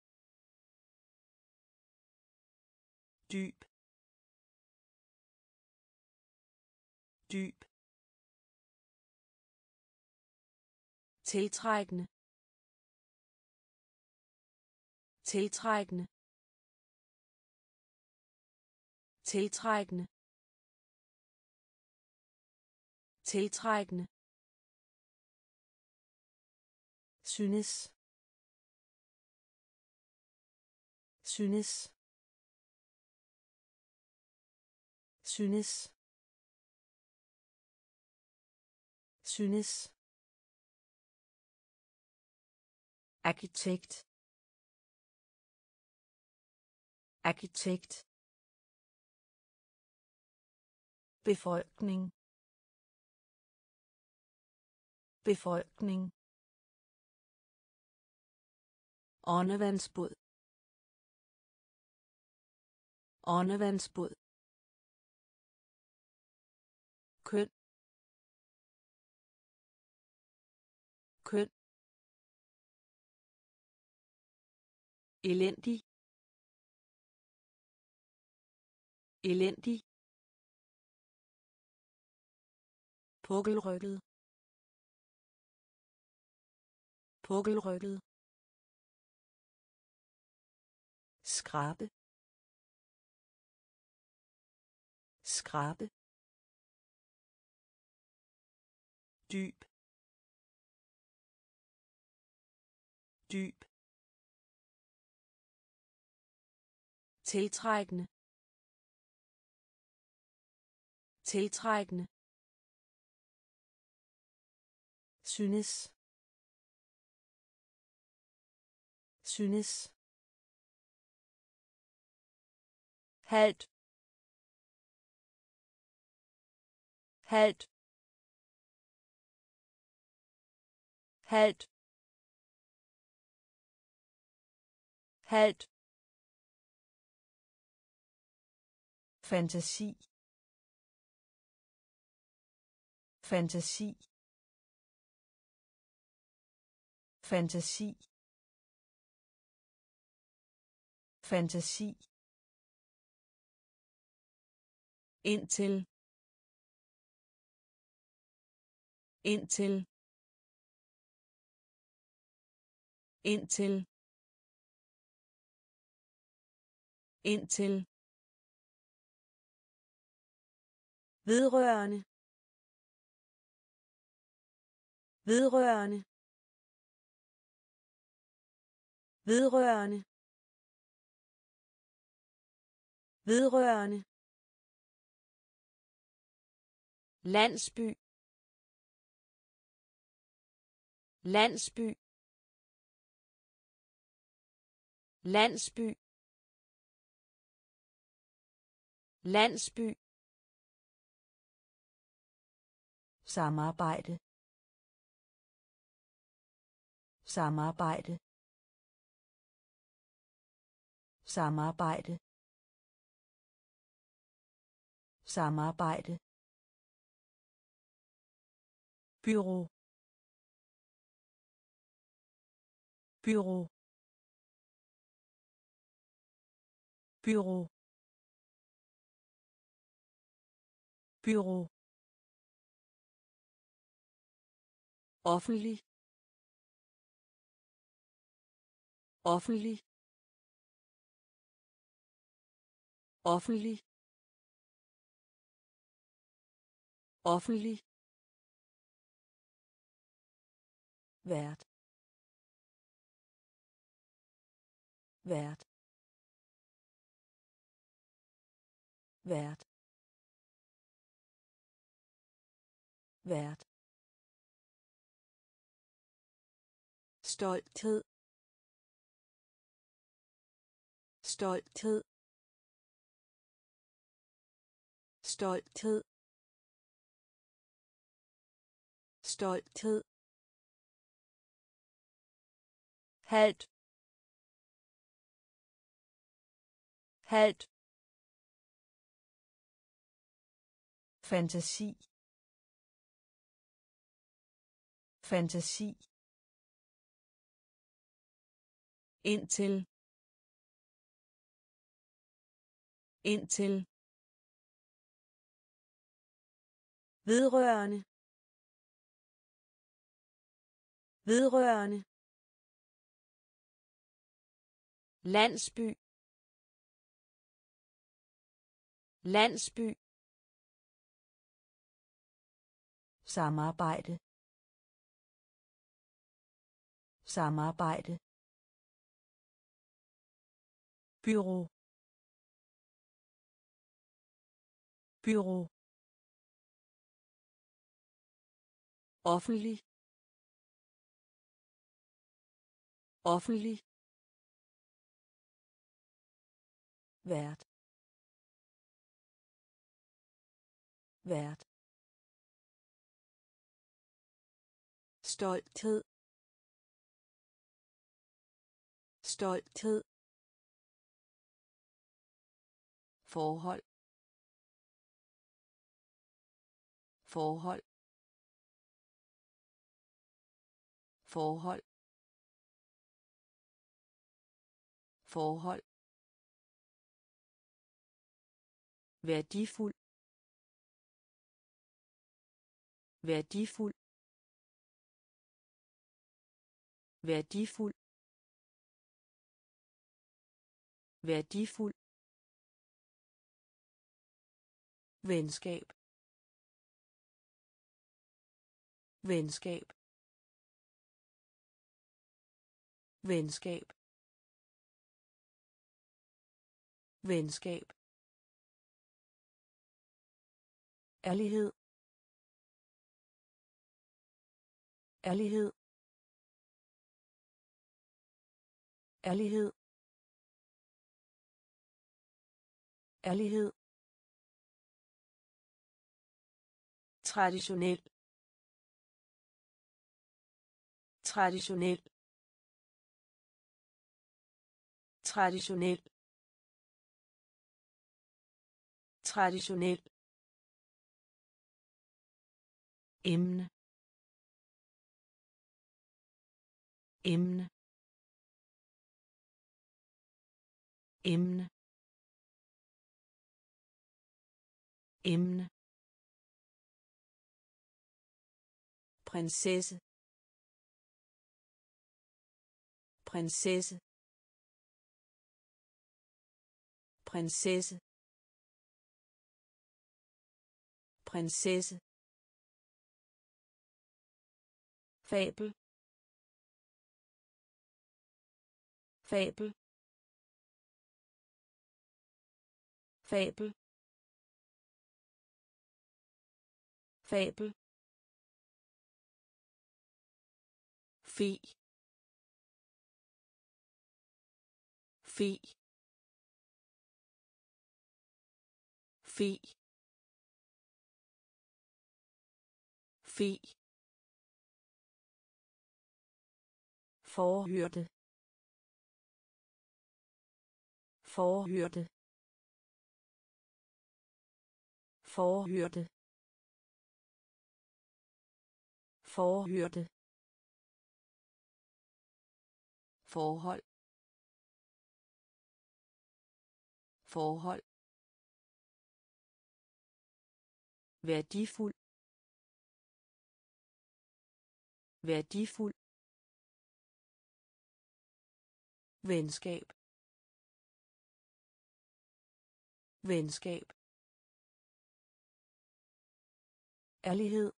dyb, dyb, tiltrækkende, tiltrækkende, tiltrækkende, tiltrækkende, synes, synes, synes, synes, arkitekt, arkitekt, befolkning, befolkning, åndevandsbåd, åndevandsbåd, køn, køn, elendig, elendig, pukkelrygget, pukkelrygget, skrabe, skrabe, dyb, dyb, tiltrækkende, tiltrækkende, synes, synes, halt, halt, halt, halt, fantasi, fantasi, fantasi, fantasi, indtil, indtil, indtil, indtil, vedrørende, vedrørende, vedrørende, vedrørende, landsby, landsby, landsby, landsby, samarbejde, samarbejde, samarbejde, samarbejde, bureau, bureau, bureau, bureau, offentlig, offentlig, offentlig, offentlig, vært, vært, vært, vært, stolthed, stolthed, stolthed, stolthed, halt, halt, fantasi, fantasi, indtil, indtil, vedrørende, vedrørende, landsby, landsby, samarbejde, samarbejde, bureau, bureau, offentlig, offentlig, vært, vært, stolthed, stolthed, forhold, forhold, forhold, forhold, værdifuld, værdifuld, værdifuld, værdifuld, venskab, venskab, venskab, venskab, ærlighed, ærlighed, ærlighed, ærlighed, traditionel, traditionel, traditionel, traditionel, emne, emne, emne, emne, prinsesse, prinsesse, prinsesse, prinsesse, fabel, fabel, fabel, fabel, Fe. Fe. Fe. Fe. Forhørte. Forhørte. Forhørte. Forhørte. Forhold. Forhold. Værdifuld. Værdifuld. Venskab. Venskab. Ærlighed.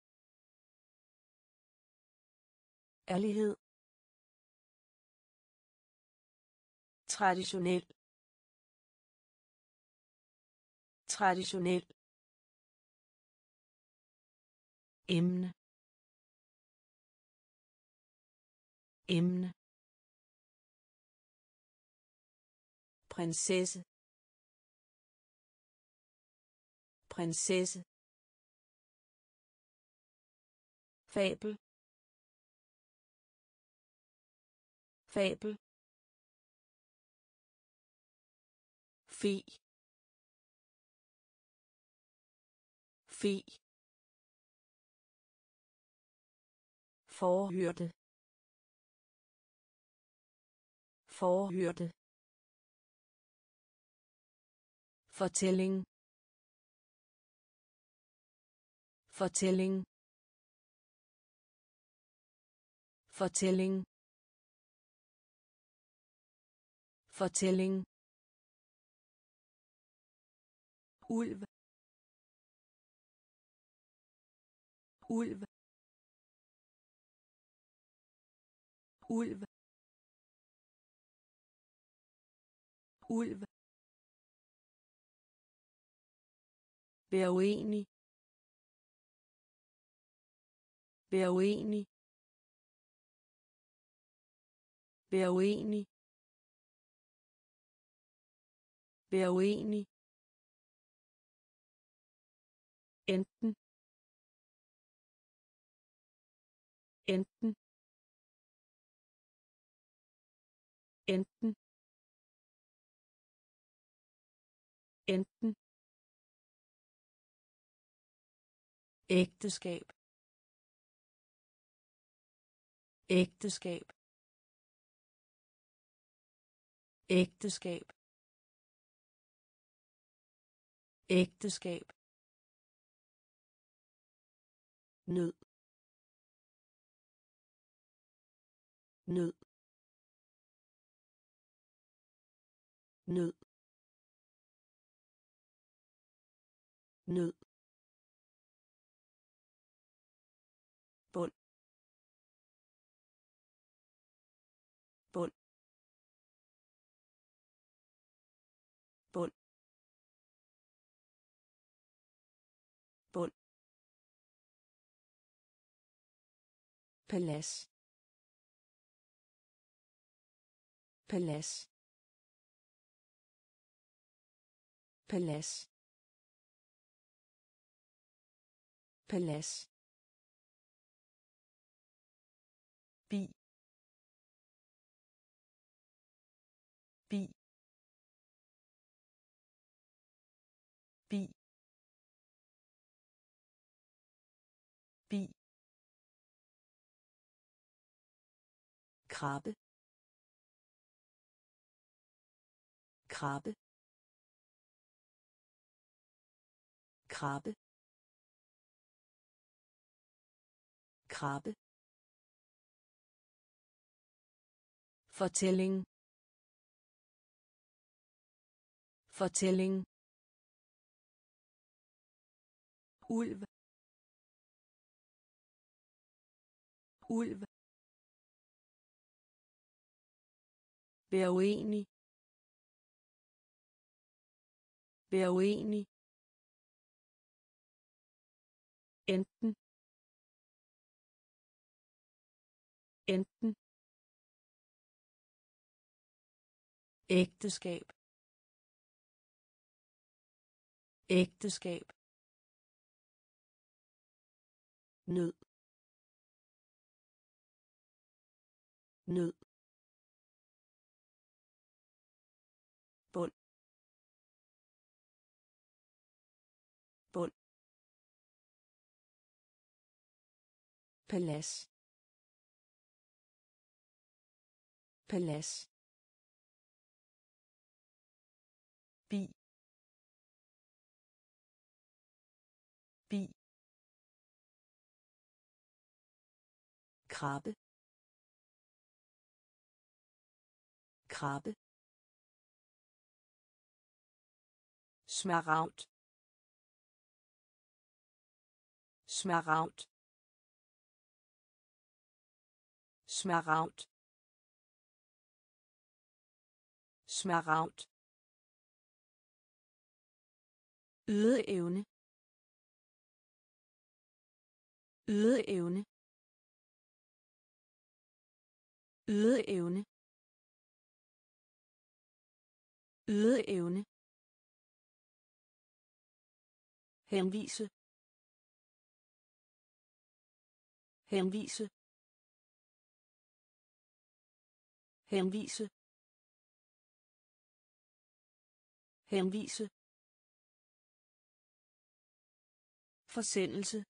Ærlighed. Traditionel. Traditionel. Emne. Emne. Prinsesse. Prinsesse. Fabel. Fabel. Fe. Fe. Forhørte. Forhørte. Fortælling. Fortælling. Fortælling. Fortælling. Ulv. Ulv. Ulv. Ulv. Vær uenig. Vær uenig. Vær uenig. Vær uenig. Enten. Enten. Enten. Enten. Ægteskab. Ægteskab. Ægteskab. Ægteskab. Nød. Nød. Nød. Nød. Bund. Bund. Bund. Bund. Palads. Palads. Palads. Palads. Bi. Bi. Bi. Bi. Krabbe. Krabbe. Krabbe. Krabbe. Fortælling. Fortælling. Ulv. Ulv. Vær uenig. Vær uenig. Enten. enten ægteskab ægteskab nød nød bund bund palads palads bi bi krabbe krabbe smaragd smaragd smaragd smaragd ydeevne ydeevne ydeevne ydeevne henvise henvise henvise henvise forsendelse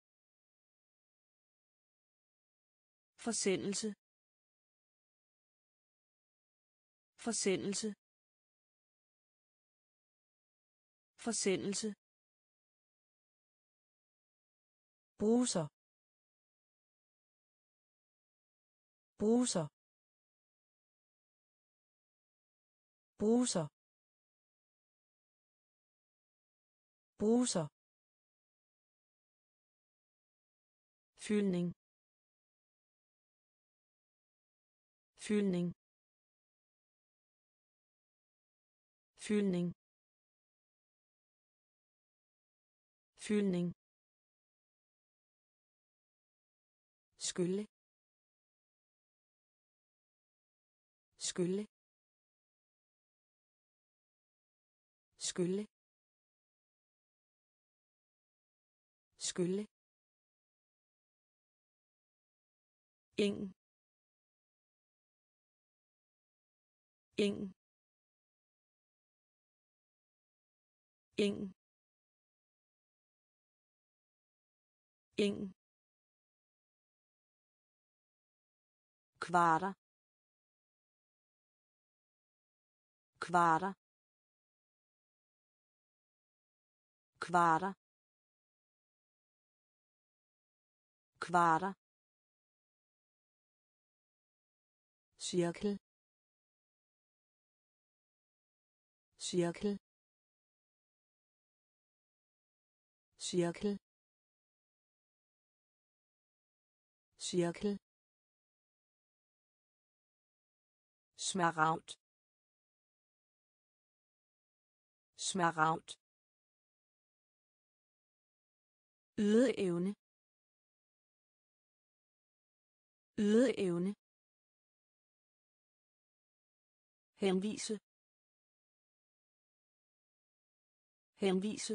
forsendelse forsendelse forsendelse bruser bruser bruser bruser fyldning fyldning fyldning fyldning skylle skylle skylle skylle ing ing ing ing kvarter kvarter kvarter kvarter cirkel cirkel cirkel cirkel smaragd smaragd ydeevne ydeevne henvise henvise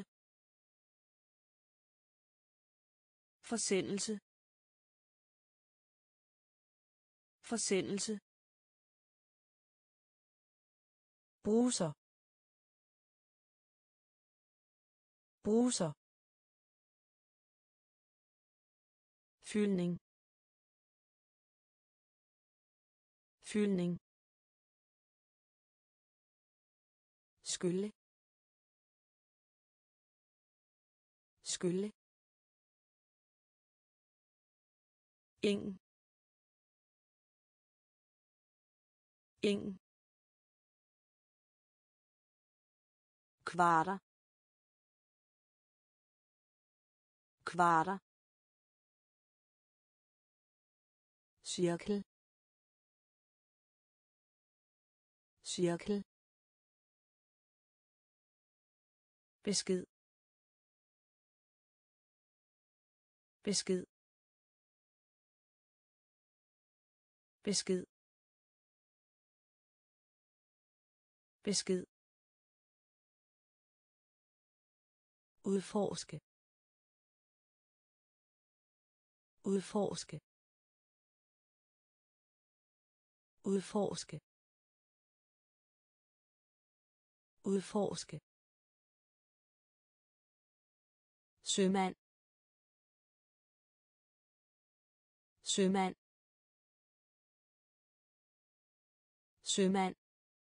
forsendelse forsendelse bruser bruser fyldning fyldning skylle skylle ing ing kvarter kvarter cirkel cirkel besked besked besked, besked, udforske, udforske, udforske, udforske, sømand, sømand, sømand,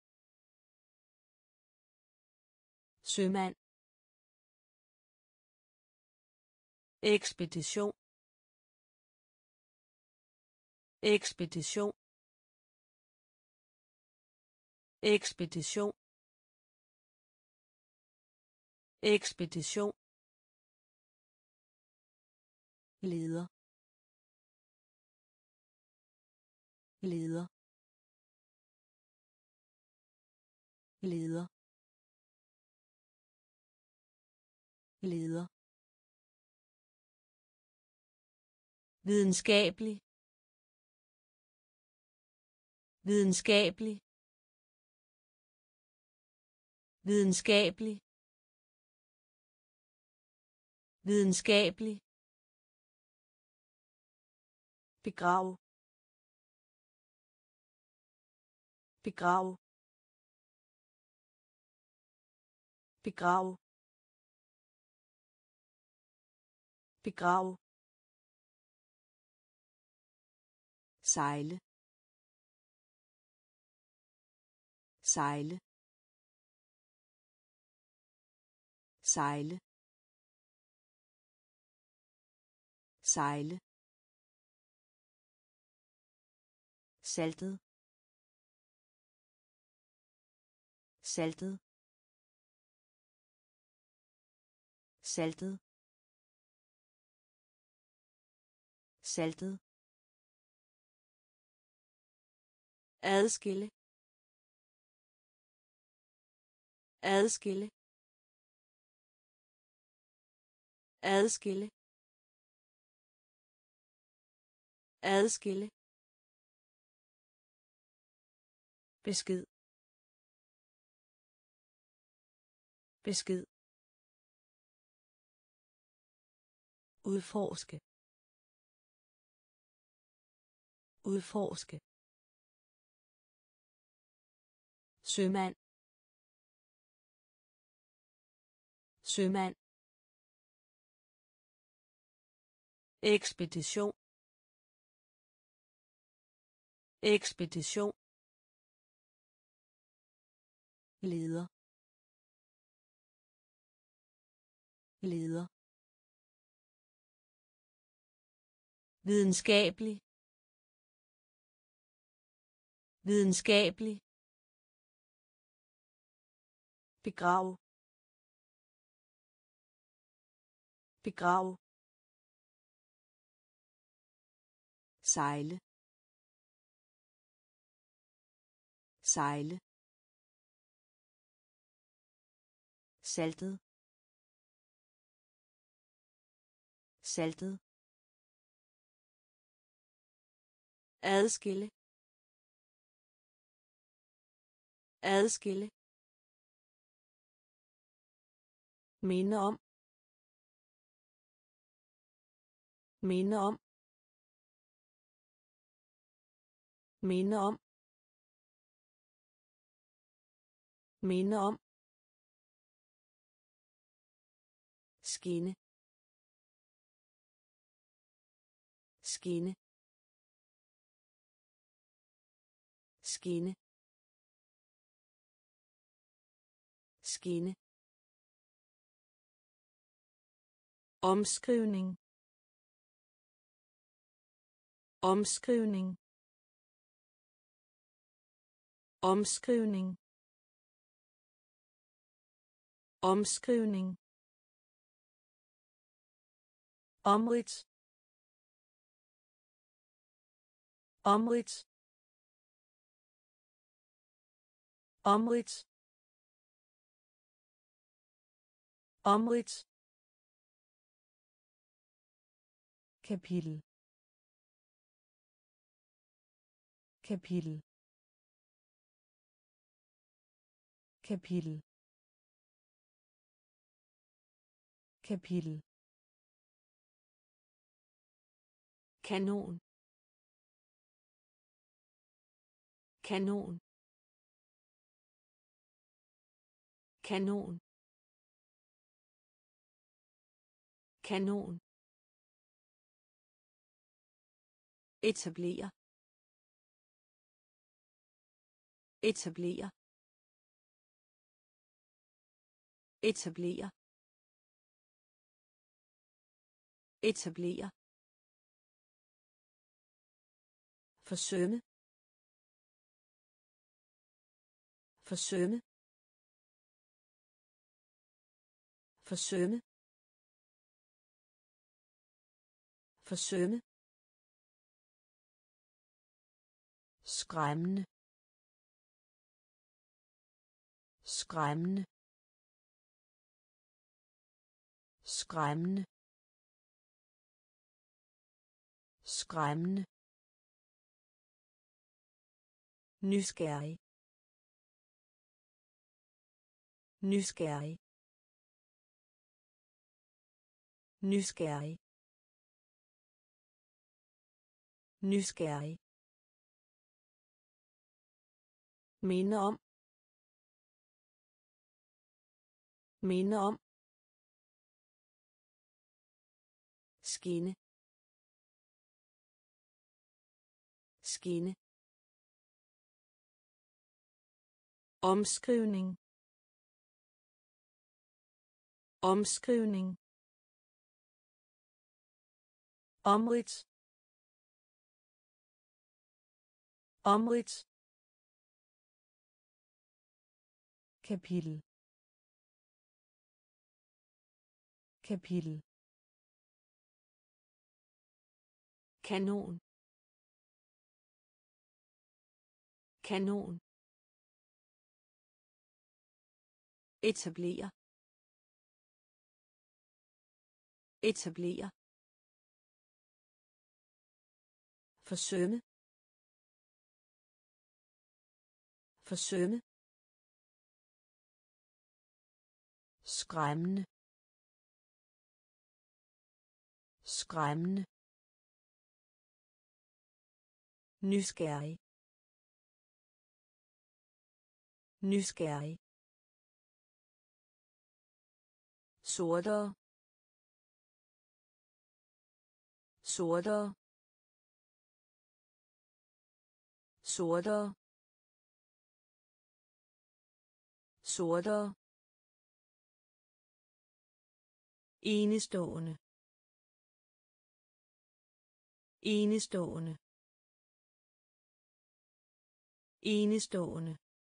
sømand, ekspedition, ekspedition, ekspedition, ekspedition, leder, leder, leder, leder, videnskabelig, videnskabelig, videnskabelig, videnskabelig, begrav, begrav, begrav, begrav, sejle, sejle, sejle, sejle, saltet, saltet, saltet, saltet, adskille, adskille, adskille, adskille, besked, besked, udforske, udforske, sømand, sømand, ekspedition, ekspedition, leder, leder, videnskabelig, videnskabelig, begrav, begrav, sejle, sejle, saltet, saltet, adskille, adskille, minde om, minde om, minde om, minde om, skinne, skinne, skinne, skinne, omskrivning, omskrivning, omskrivning, omskrivning, omridt, omridt, omridt, omridt, kapitel, kapitel kapitel kapitel kanon kanon kanon kanon etablere etablere etablere etablere forsømme forsømme forsømme forsømme skræmmende skræmmende skræmmende skræmmende nysgerrig nysgerrig nysgerrig nysgerrig minde om minde om skinne skinne omskrivning omskrivning omrids omrids kapitel kapitel kanon kanon etablere etablere forsømme forsømme skræmmende skræmmende nysgerrig nysgerrig sortere sortere sortere sortere enestående enestående enestående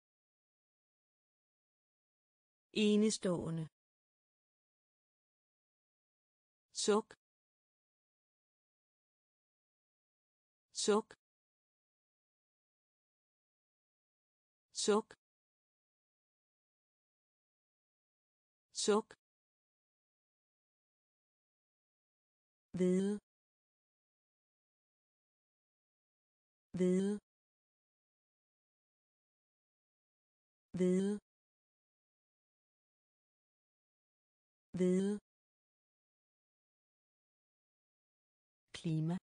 enestående suk suk suk suk vide vide vide vide klima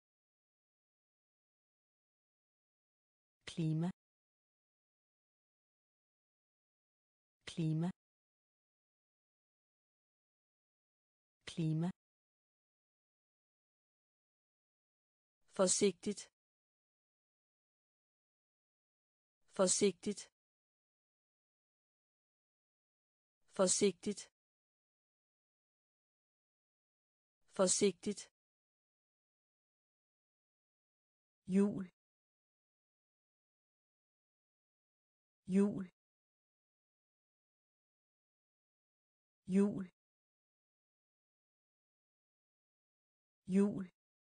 klima klima klima forsigtigt forsigtigt forsigtigt forsigtigt jul jul jul jul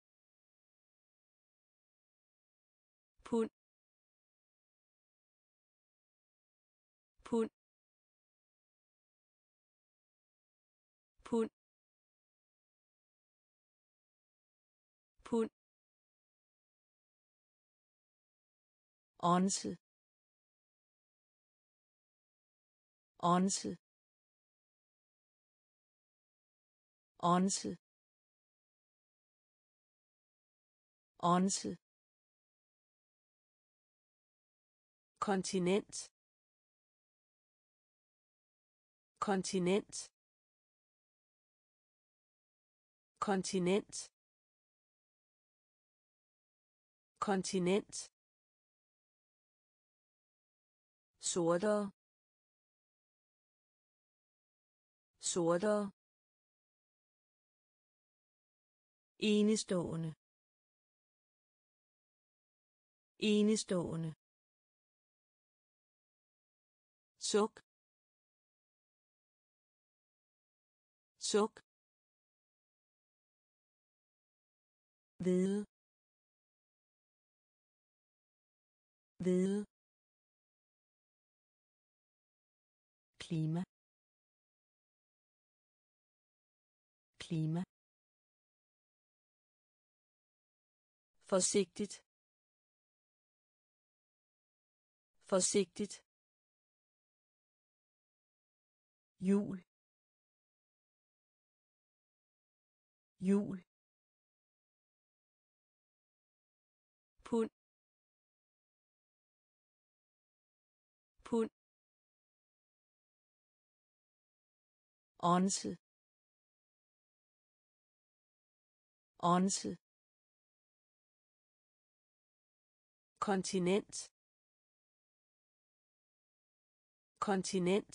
pund pund pund pund onse onse onse onse kontinent kontinent kontinent kontinent sortere sortere enestående enestående suk suk hvide hvide klima klima forsigtigt forsigtigt jul jul pund pund onse onse kontinent kontinent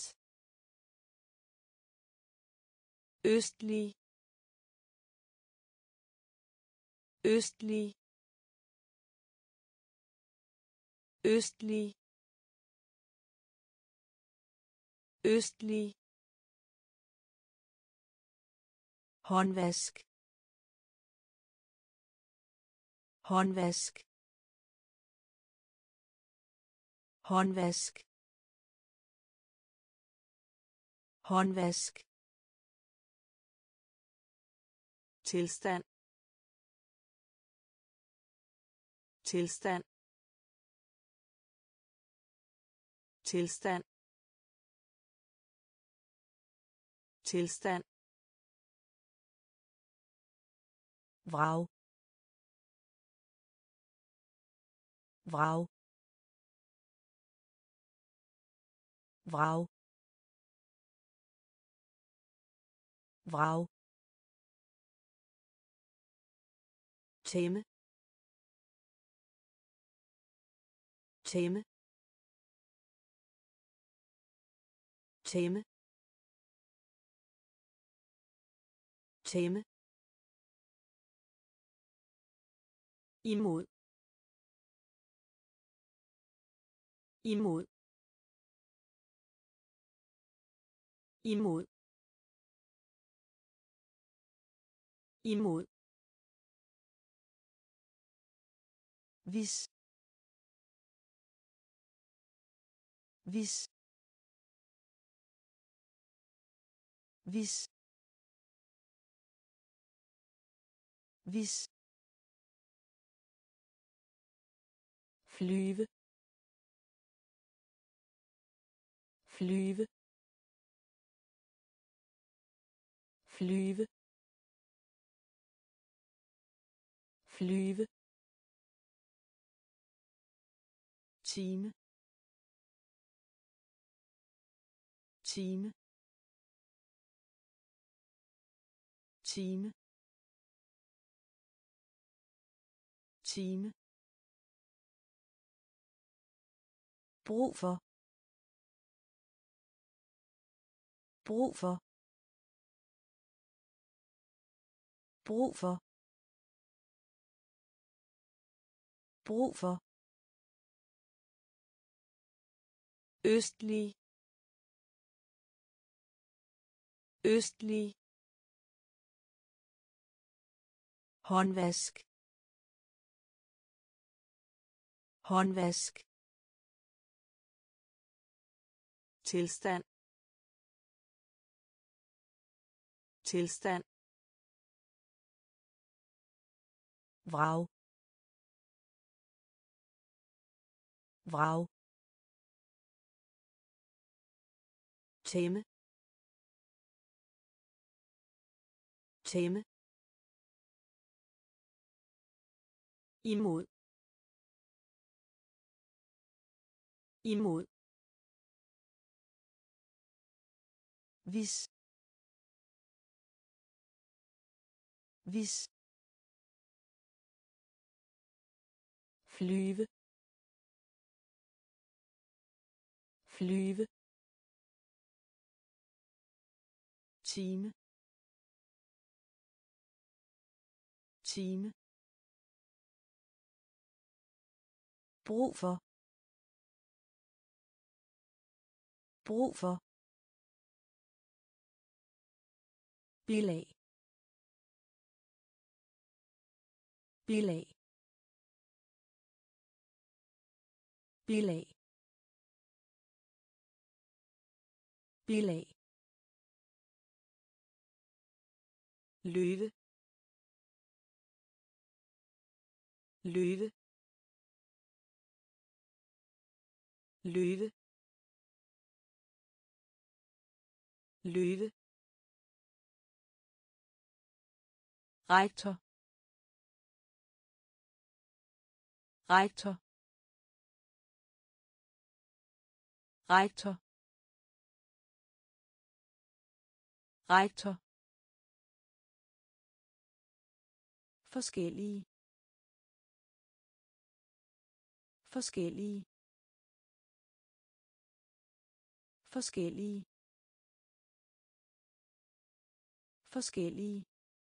østlig østlig østlig østlig håndvask håndvask håndvask håndvask tilstand tilstand tilstand tilstand vrag vrag vrag vrag tæmme tæmme tæmme tæmme imod imod imod imod hvis hvis hvis hvis flyve flyve flyve flyve time time time time brug for brug for brug for brug for østlig østlig håndvask håndvask tilstand tilstand vrag vrag, tæmme, tæmme, imod, imod, hvis, hvis, flyve, flyve, time, time, brug for, brug for, bilag, bilag, bilag, bilag, løve, løve, løve, løve, rektor, rektor, rektor, rektor, forskellige, forskellige, forskellige, forskellige,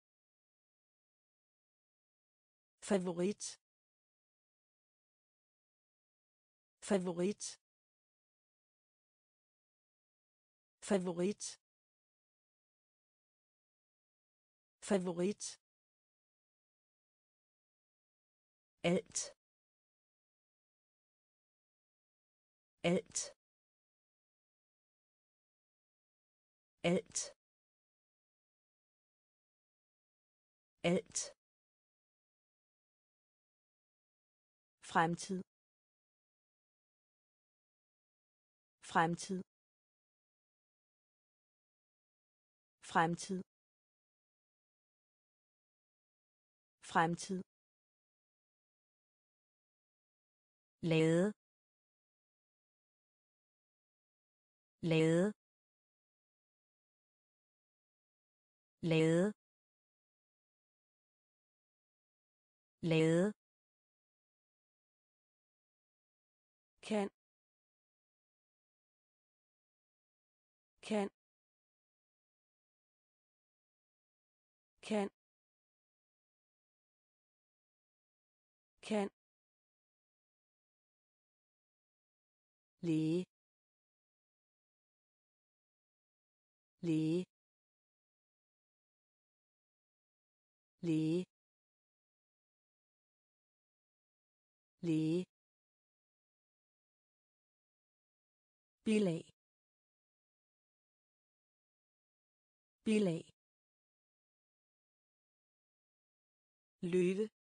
favorit, favorit, favorit, favorit, alt, alt, alt, alt, fremtid, fremtid, fremtid, fremtid, lade, lade, lade, lade, kan, kan, kan, kan, læge, læge, læge, læge, bilag, bilag, løve,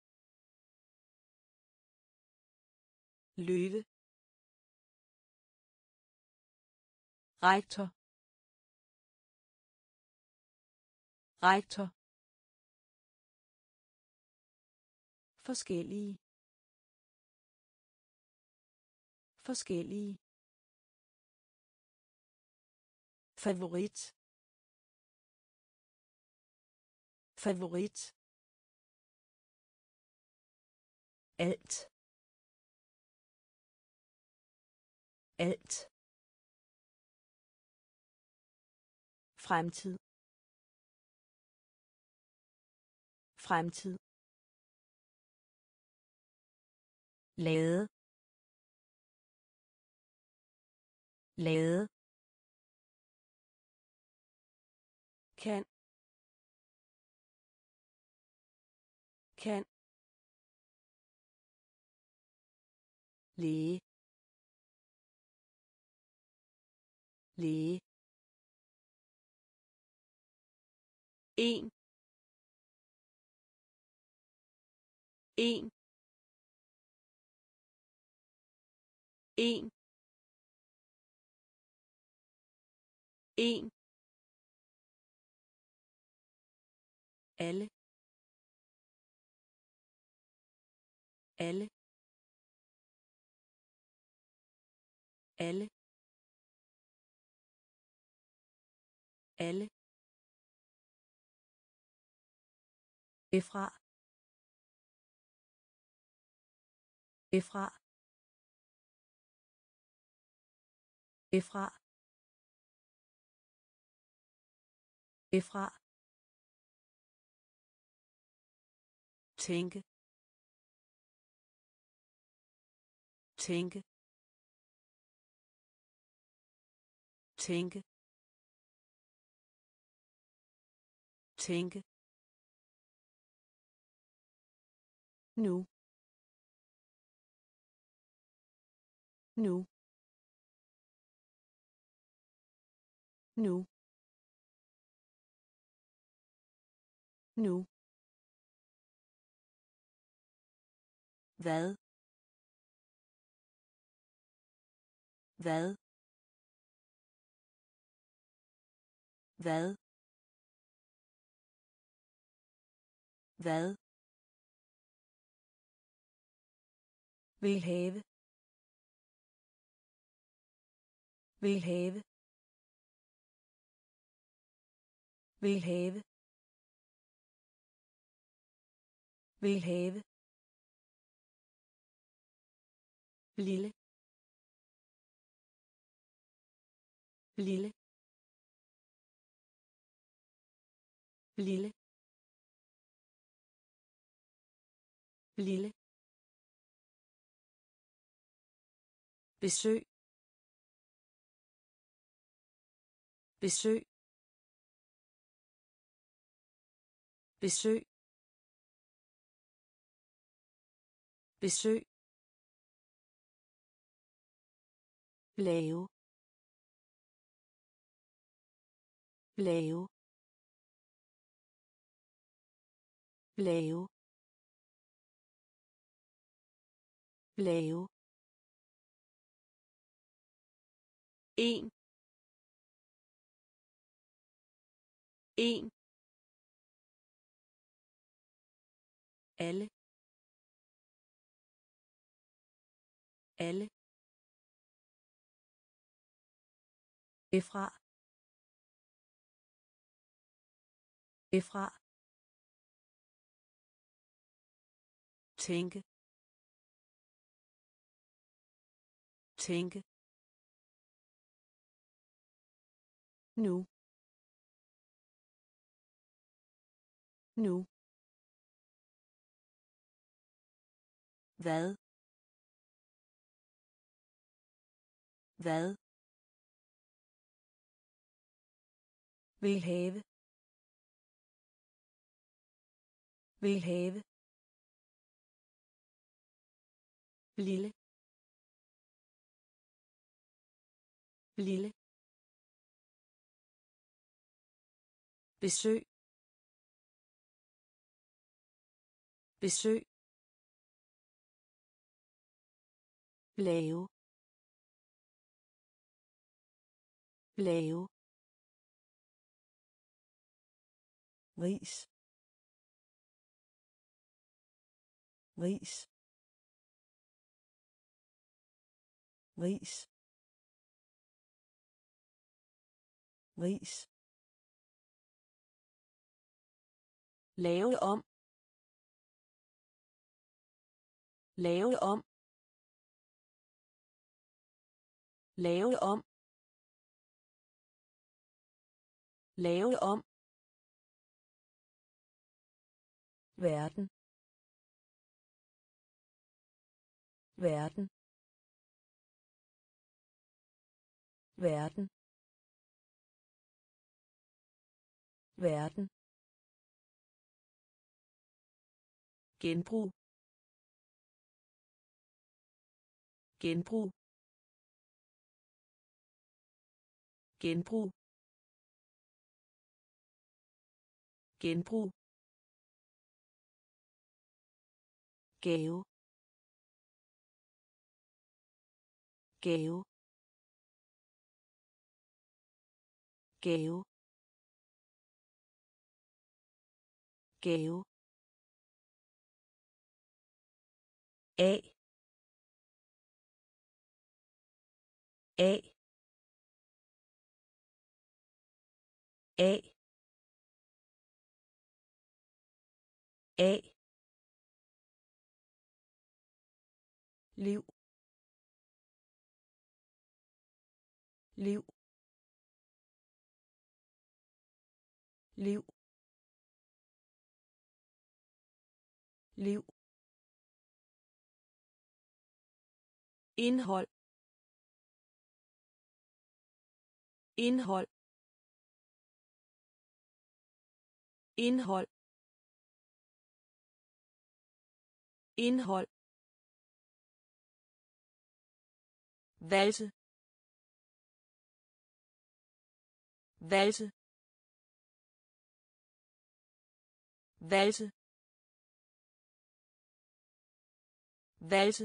løve, rektor, rektor, forskellige, forskellige, favorit, favorit, alt, alt, fremtid, fremtid, lade, lade, kan, kan, læge, læge, en, en, en en alle alle alle alle Efra. Efra. Efra. Efra. tænke tænke tænke tænke nu nu nu nu hvad hvad hvad hvad Vil have. Vil have. Vil have. Vil have. lille lille lille lille besøg besøg besøg besøg lave lave lave lave en en alle alle Efra. Efra. tænke tænke nu nu hvad hvad Vil have. Vil have. lille lille besøg besøg Lave. Lave. Ris. Ris. Ris. Ris. lave om lave om lave om lave om Verden. Verden. Verden. Verden. genbrug genbrug genbrug genbrug Gave. gave, gave, gave, A, A, A, A, liv, liv, liv, liv, indhold, indhold, indhold, indhold, valse, valse, valse, valse,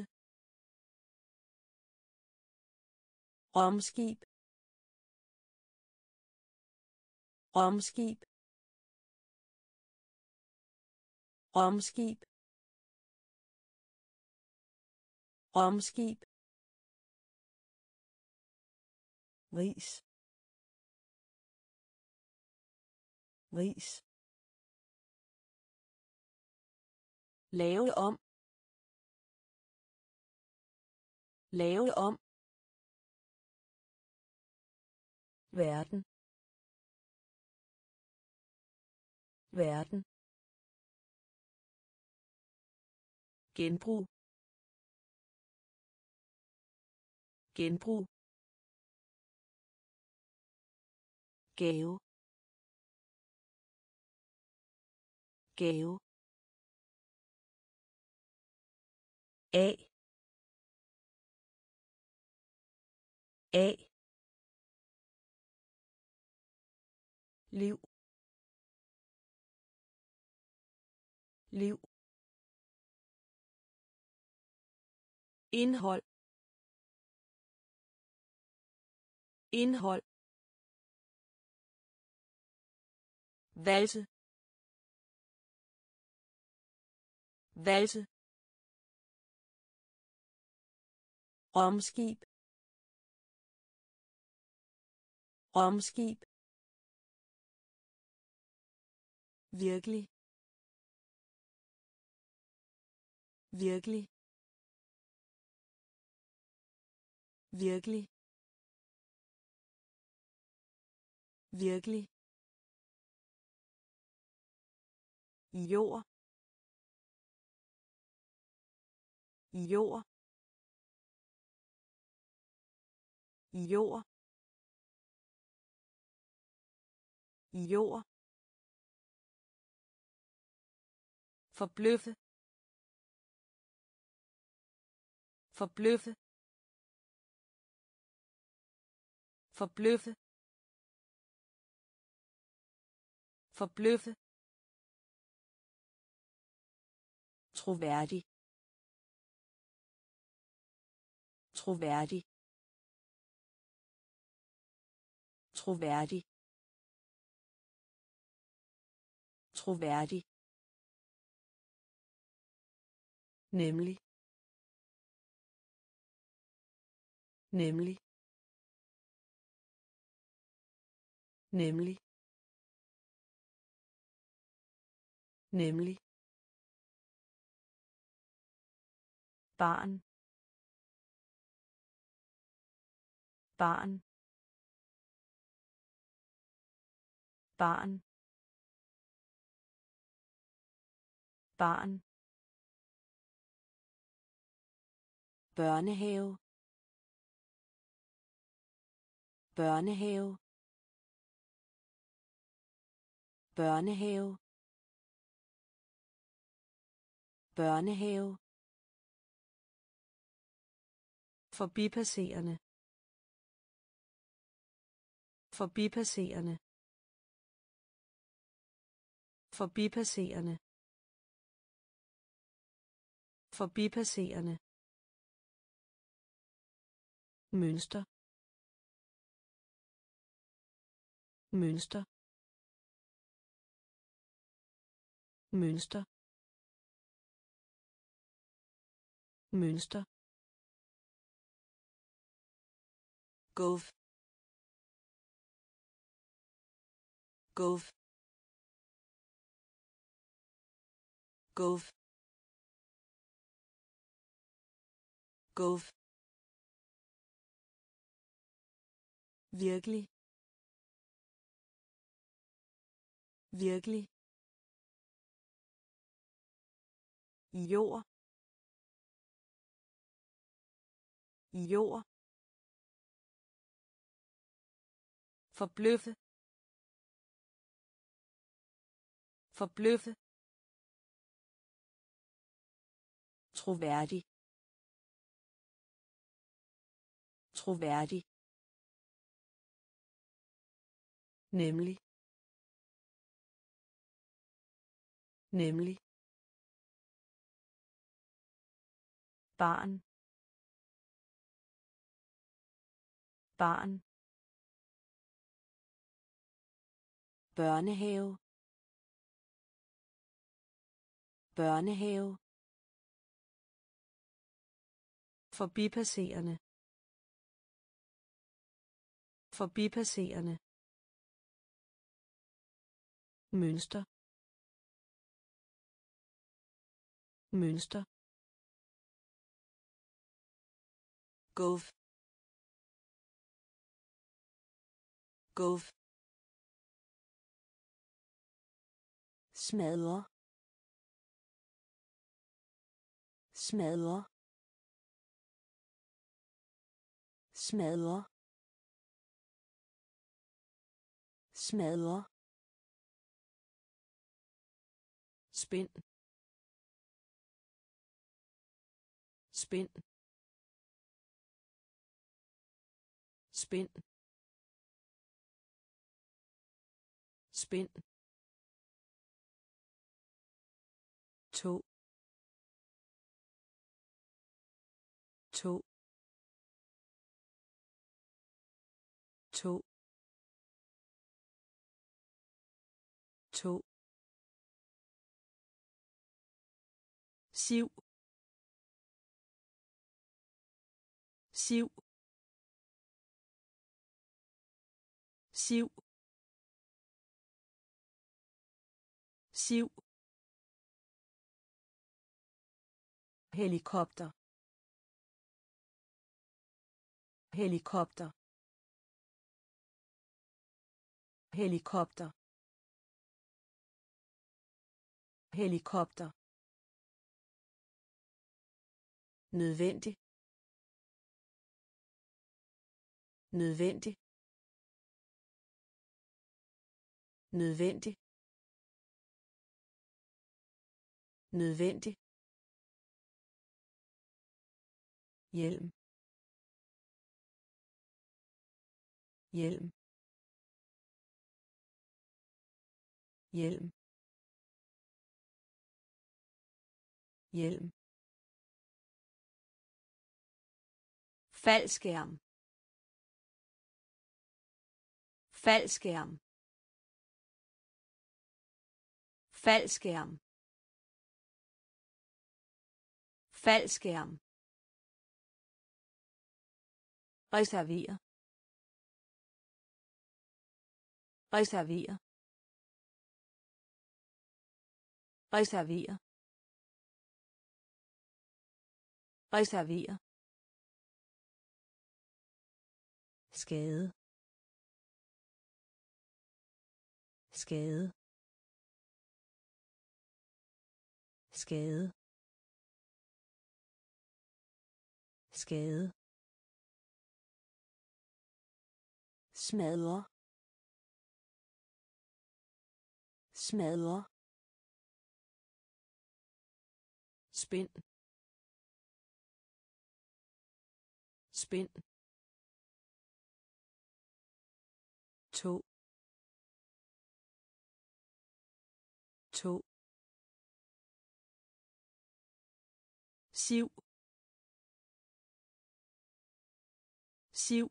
romskib, romskib, romskib, romskib, ris, ris, lave om, lave om, verden, verden, genbrug, genbrug, gave, gave, A, A, liv, liv, indhold, indhold, valse, valse, romskib, romskib, virkelig, virkelig, virkelig, virkelig, jord, jord, jord, jord, forbløffe, forbløffe, forbløffe, forbløffe, troværdig, troværdig, troværdig, troværdig, nemlig, nemlig, nemlig, nemlig, barn, barn, barn, barn, børnehave, børnehave, børnehave, børnehave, forbipasserende, forbipasserende, forbipasserende, forbipasserende, mønster mønster mønster mønster gulv gulv gulv gulv virkelig virkelig jord jord forbløffe forbløffe troværdig troværdig nemlig nemlig barn barn børnehave børnehave forbipasserende forbipasserende mønster mønster gulv gulv smadre smadre smadre smadre spind spind spind spind to to to to siv siv siv siv helikopter helikopter helikopter helikopter nødvendig nødvendig nødvendig nødvendig hjelm hjelm hjelm hjelm faldskærm faldskærm faldskærm faldskærm reservere reservere reservere reservere skade skade skade skade smadre smadre spind spind to to siv siv,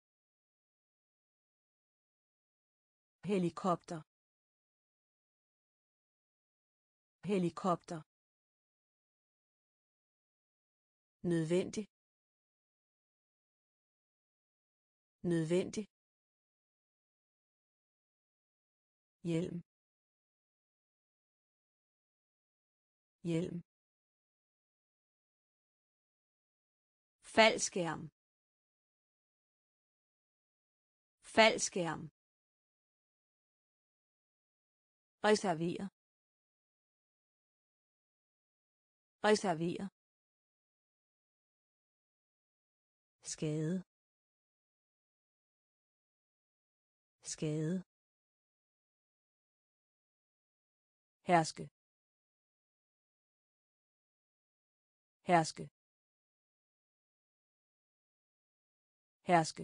helikopter, helikopter, nødvendig, nødvendig, hjelm, hjelm, faldskærm, faldskærm, reservere, reservere, skade, skade, herske, herske, herske,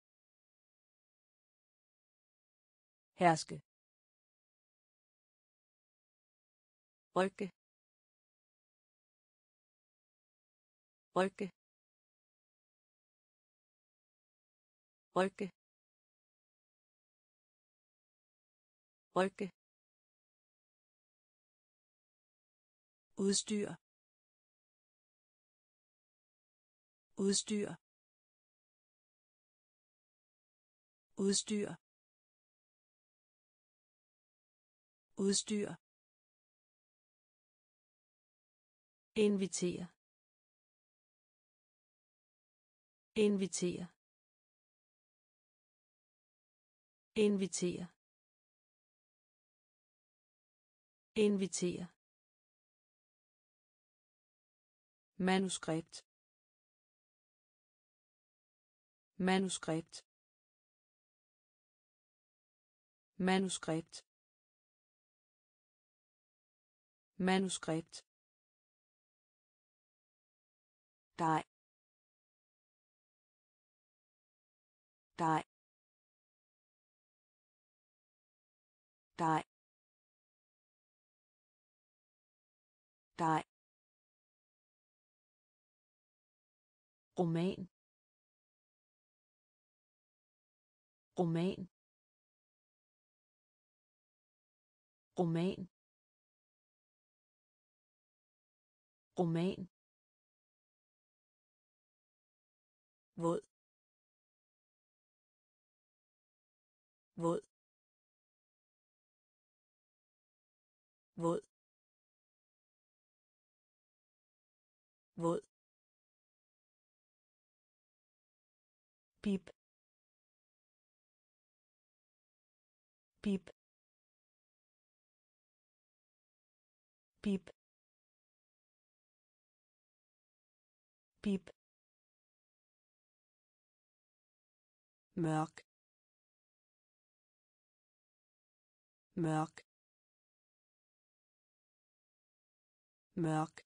herske, rykke, rykke, rykke, rykke, udstyr, udstyr, udstyr, udstyr, invitere, invitere, invitere, invitere, manuskript, manuskript, manuskript, manuskript, dej, dej, dej, dej, roman, roman, roman, roman, våd, våd, våd, våd, pip, pip, pip, pip, mørk, mørk, mørk,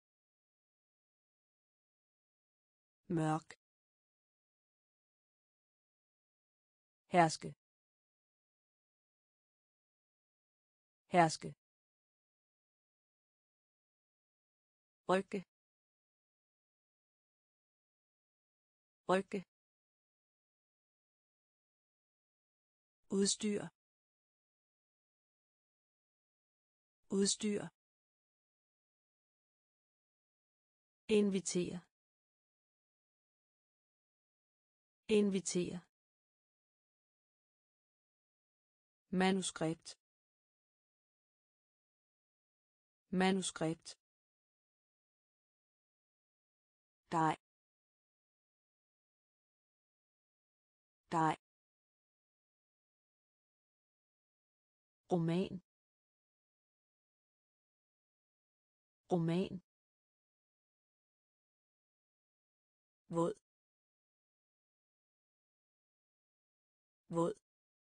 mørk, herske, herske, rykke, rykke, udstyr, udstyr, invitere, invitere, manuskript, manuskript, dej, dej, roman, roman, våd, våd,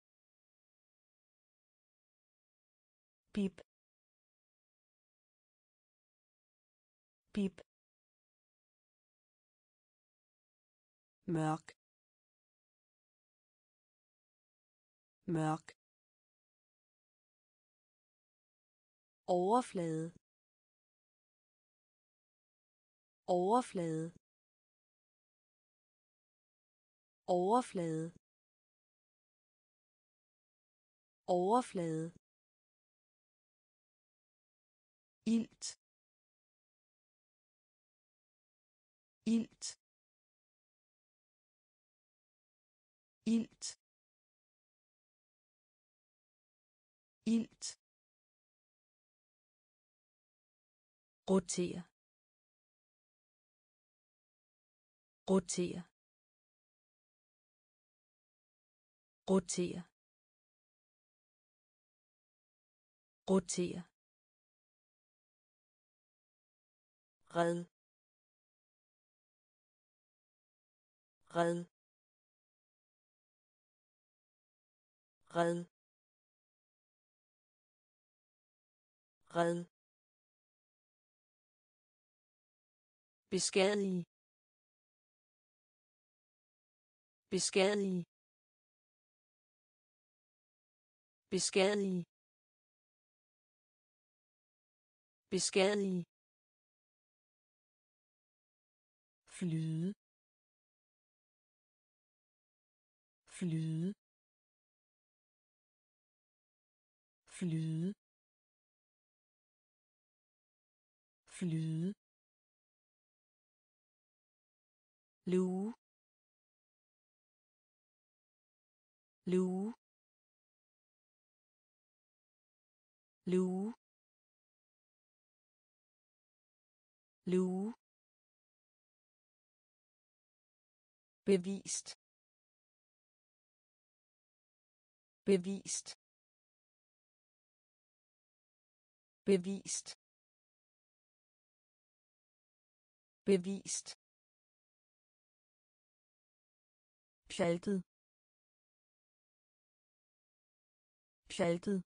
pip, pip, mørk, mørk, overflade, overflade, overflade, overflade, ilt, ilt, ilt, ilt, rotere, rotere, rotere, rotere, red, red, red, red, beskadige, beskadige, beskadige, beskadige, flyde, flyde, flyde, flyde, luge, luge, luge, luge, bevist, bevist, bevist, bevist, pjaltet, pjaltet,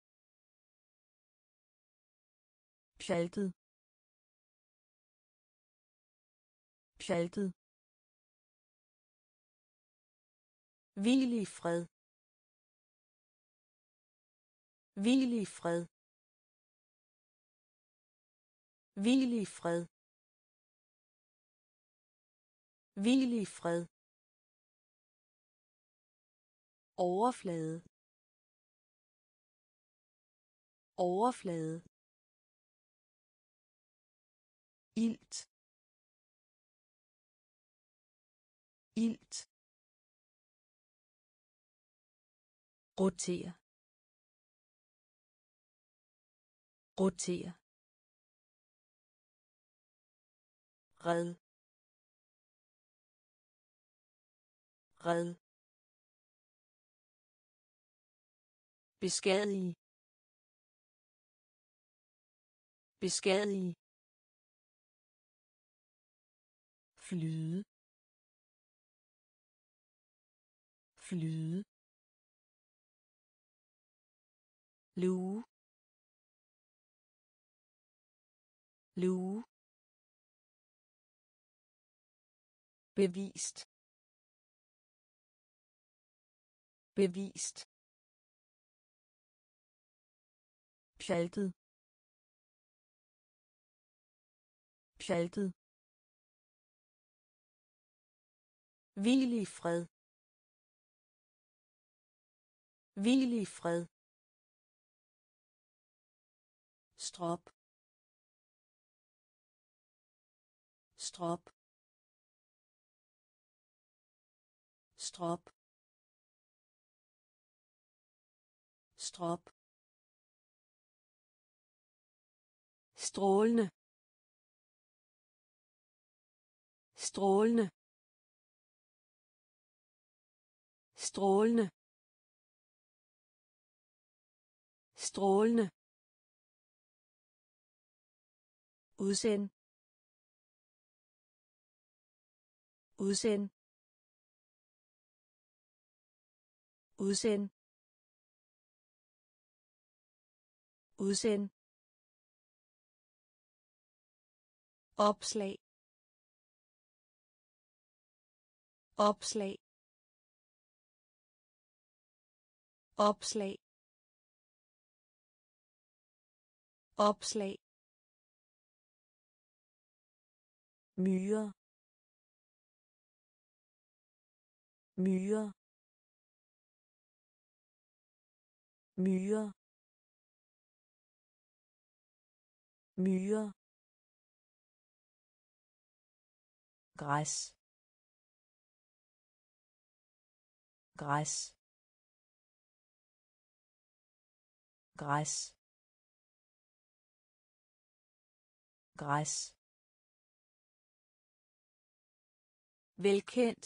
pjaltet, pjaltet, hvil i fred, hvil i fred, hvil i fred, hvil i fred, overflade, overflade, ilt, ilt, rotere, rotere, red, red, beskadige, beskadige, flyde, flyde, luge, luge, bevist, bevist, pjaltet, pjaltet, hvil i fred, hvil i fred, strop, strop, strop, strop, strålende, strålende, strålende, strålende, udsend, udsend, udsend, udsend, opslag, opslag, opslag, opslag, myre, myre, myre, myre, græs, græs, græs, græs, velkendt,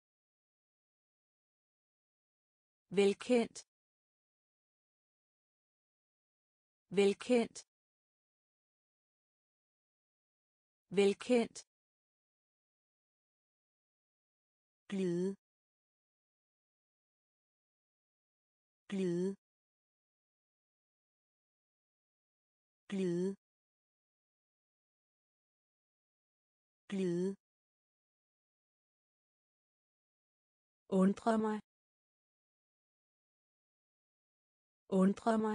velkendt, velkendt, velkendt, glide, glide, glide, glide, undre mig, undre mig,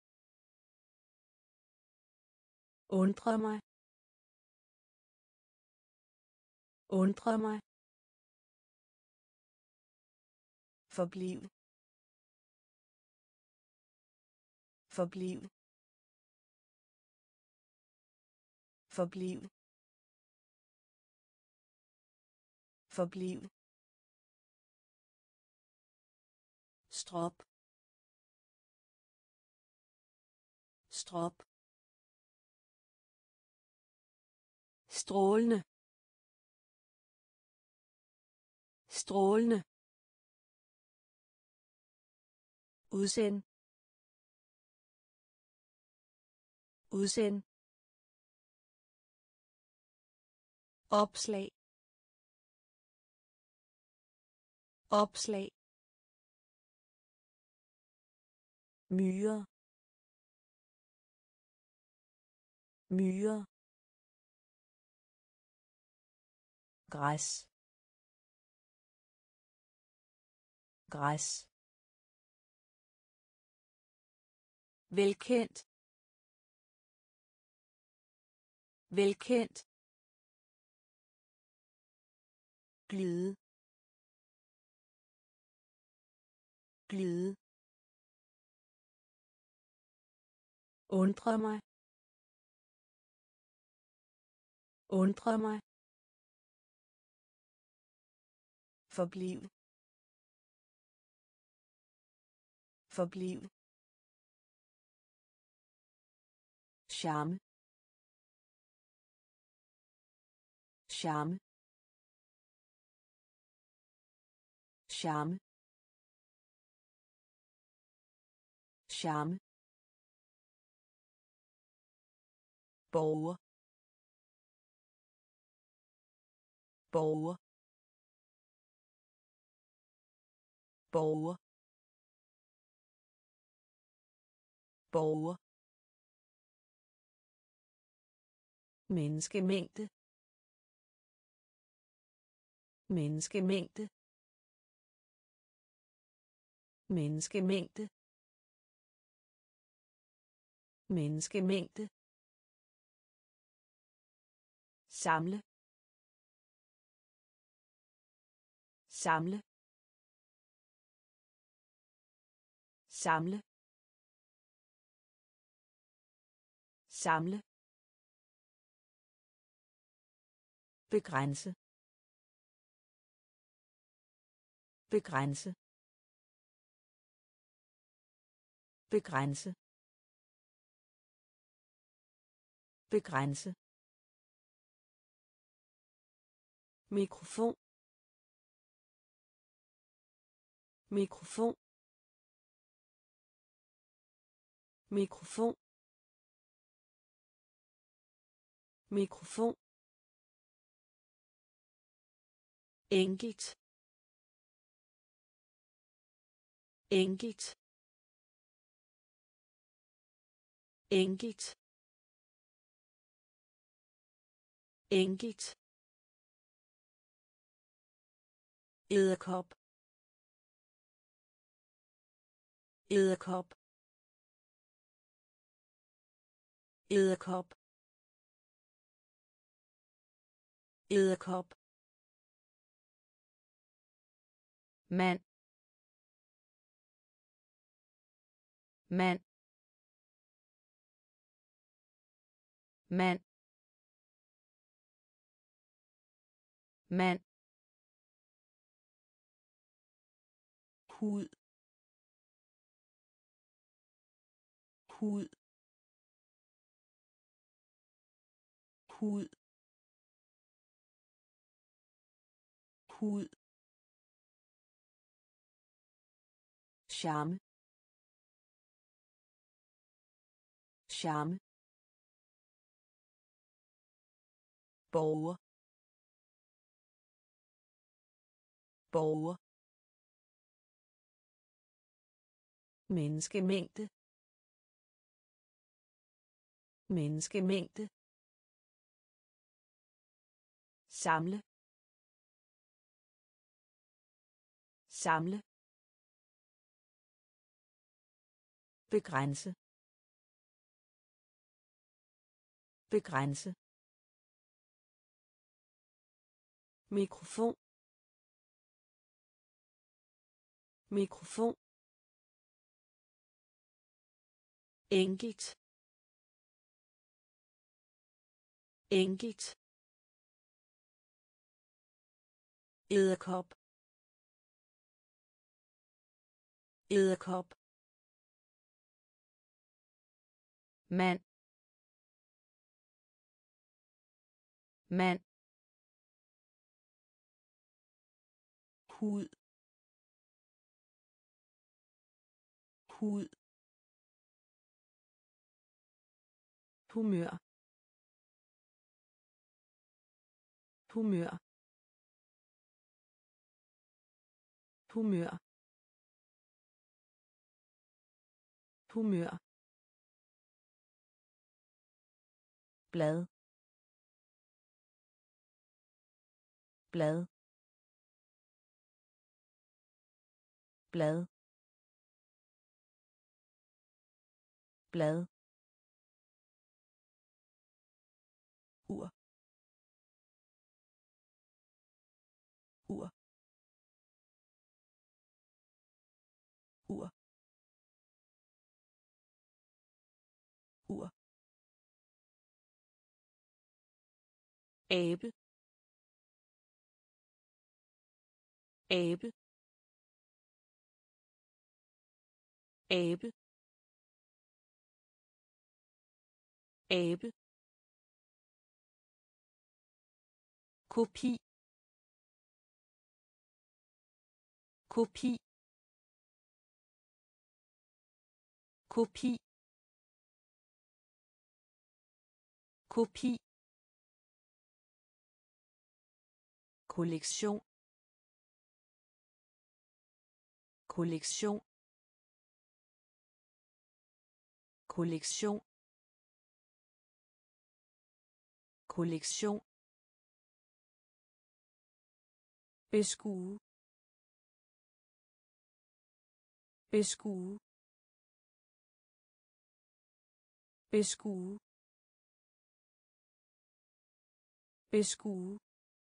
undre mig, undre mig, forbliv, forbliv, forbliv, forbliv, strop, strop, strålende, strålende, udsend, udsend, opslag, opslag, myre, myre, græs, græs, velkendt, velkendt, glide, glide, undre mig, undre mig, forbliv, forbliv, charme, charme, charme, charme, borger, borger, borger, borger, menneskemængde, menneskemængde, menneskemængde, menneskemængde, samle, samle, samle, samle, begrænse, begrænse, begrænse, begrænse, mikrofon, mikrofon, mikrofon, mikrofon, enkelt, enkelt, enkelt, enkelt, edderkop, edderkop, edderkop, edderkop, mand, mand, mand, mand, hud, hud, hud, hud, charme, charme, borger, borger, menneskemængde, menneskemængde, samle, samle, begrænse, begrænse, mikrofon, mikrofon, enkelt, enkelt, edderkop, edderkop, mand, mand, hud, hud, humør, humør, humør, humør, blad, blad, blad, blad, ur, ur, ur, ur, abe, abe, abe, abe, kopi, kopi, kopi, kopi, kollektion, kollektion, kollektion, kollektion, beskue, beskue, beskue, beskue,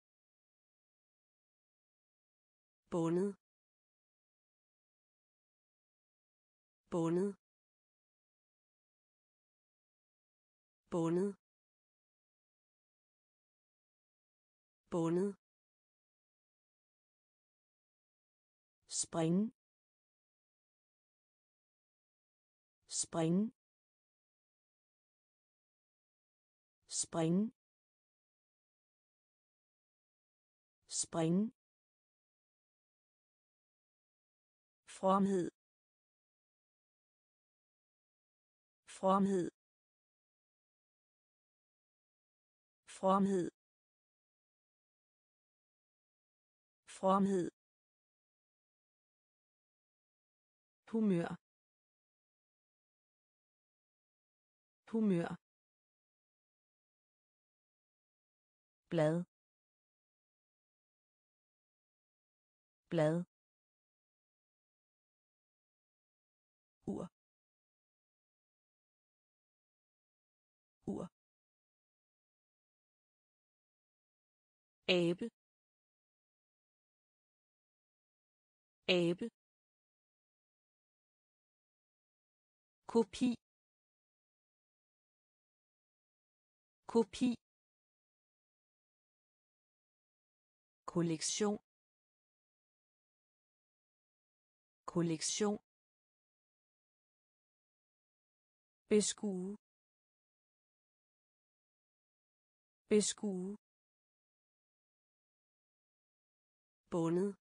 bundet, bundet, bundet, bundet, spring, spring, spring, spring, fromhed, fromhed, fromhed, fromhed, humør, humør, blad, blad, ur, ur, abe, abe, kopi, kopi, kollektion, kollektion, beskue, beskue, bundet,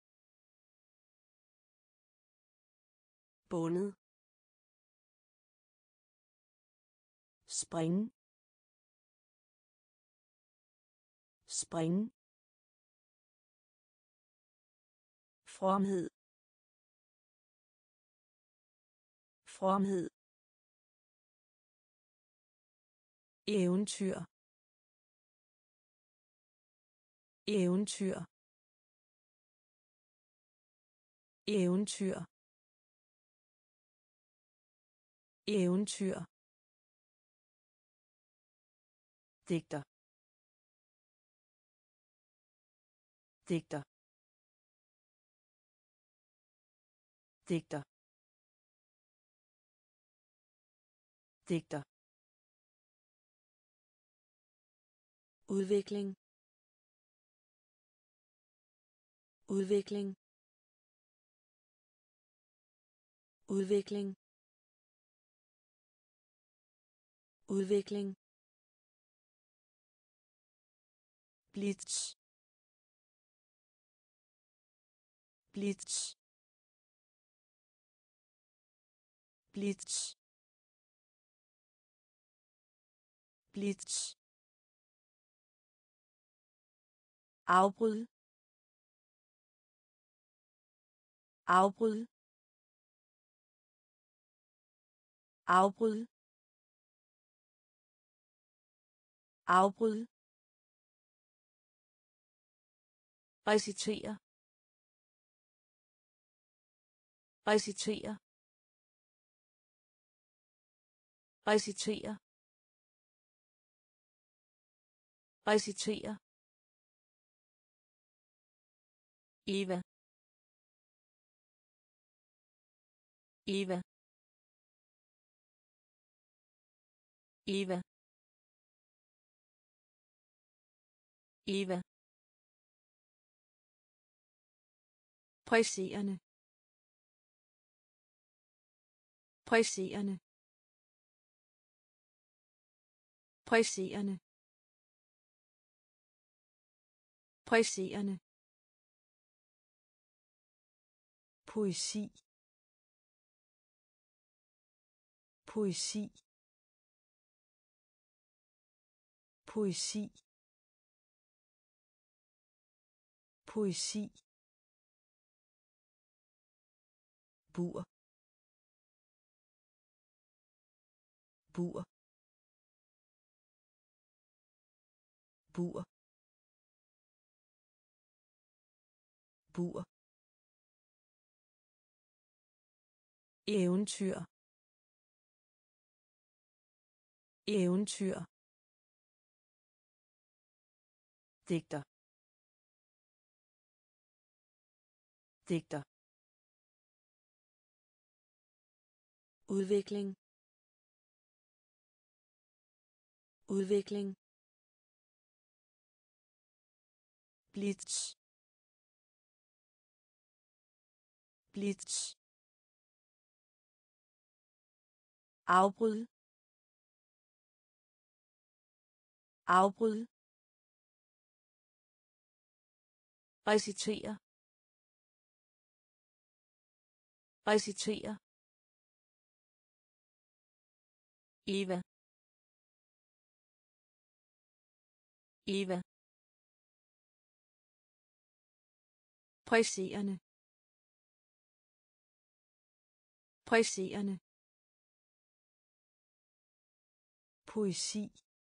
bundet, springe, springe, fromhed, fromhed, eventyr, eventyr, eventyr, eventyr, digter, digter, digter, digter, udvikling, udvikling, udvikling, udvikling, blitz, blitz, blitz, blitz, afbryd, afbryd, afbryd, afbryd, recitere, recitere, recitere, recitere, Eva, Eva, Eva, Eva, presserende, presserende, presserende, presserende, poesi, poesi, poesi, poesi, bur, bur, bur, bur, eventyr, eventyr, digter, digter, udvikling, udvikling, blitz, blitz, afbryd, afbryd, recitere, recitere, Eva, Eva, presserende, presserende, poesi,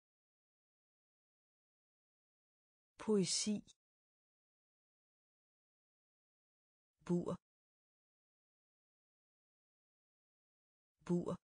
poesi, bur, bur,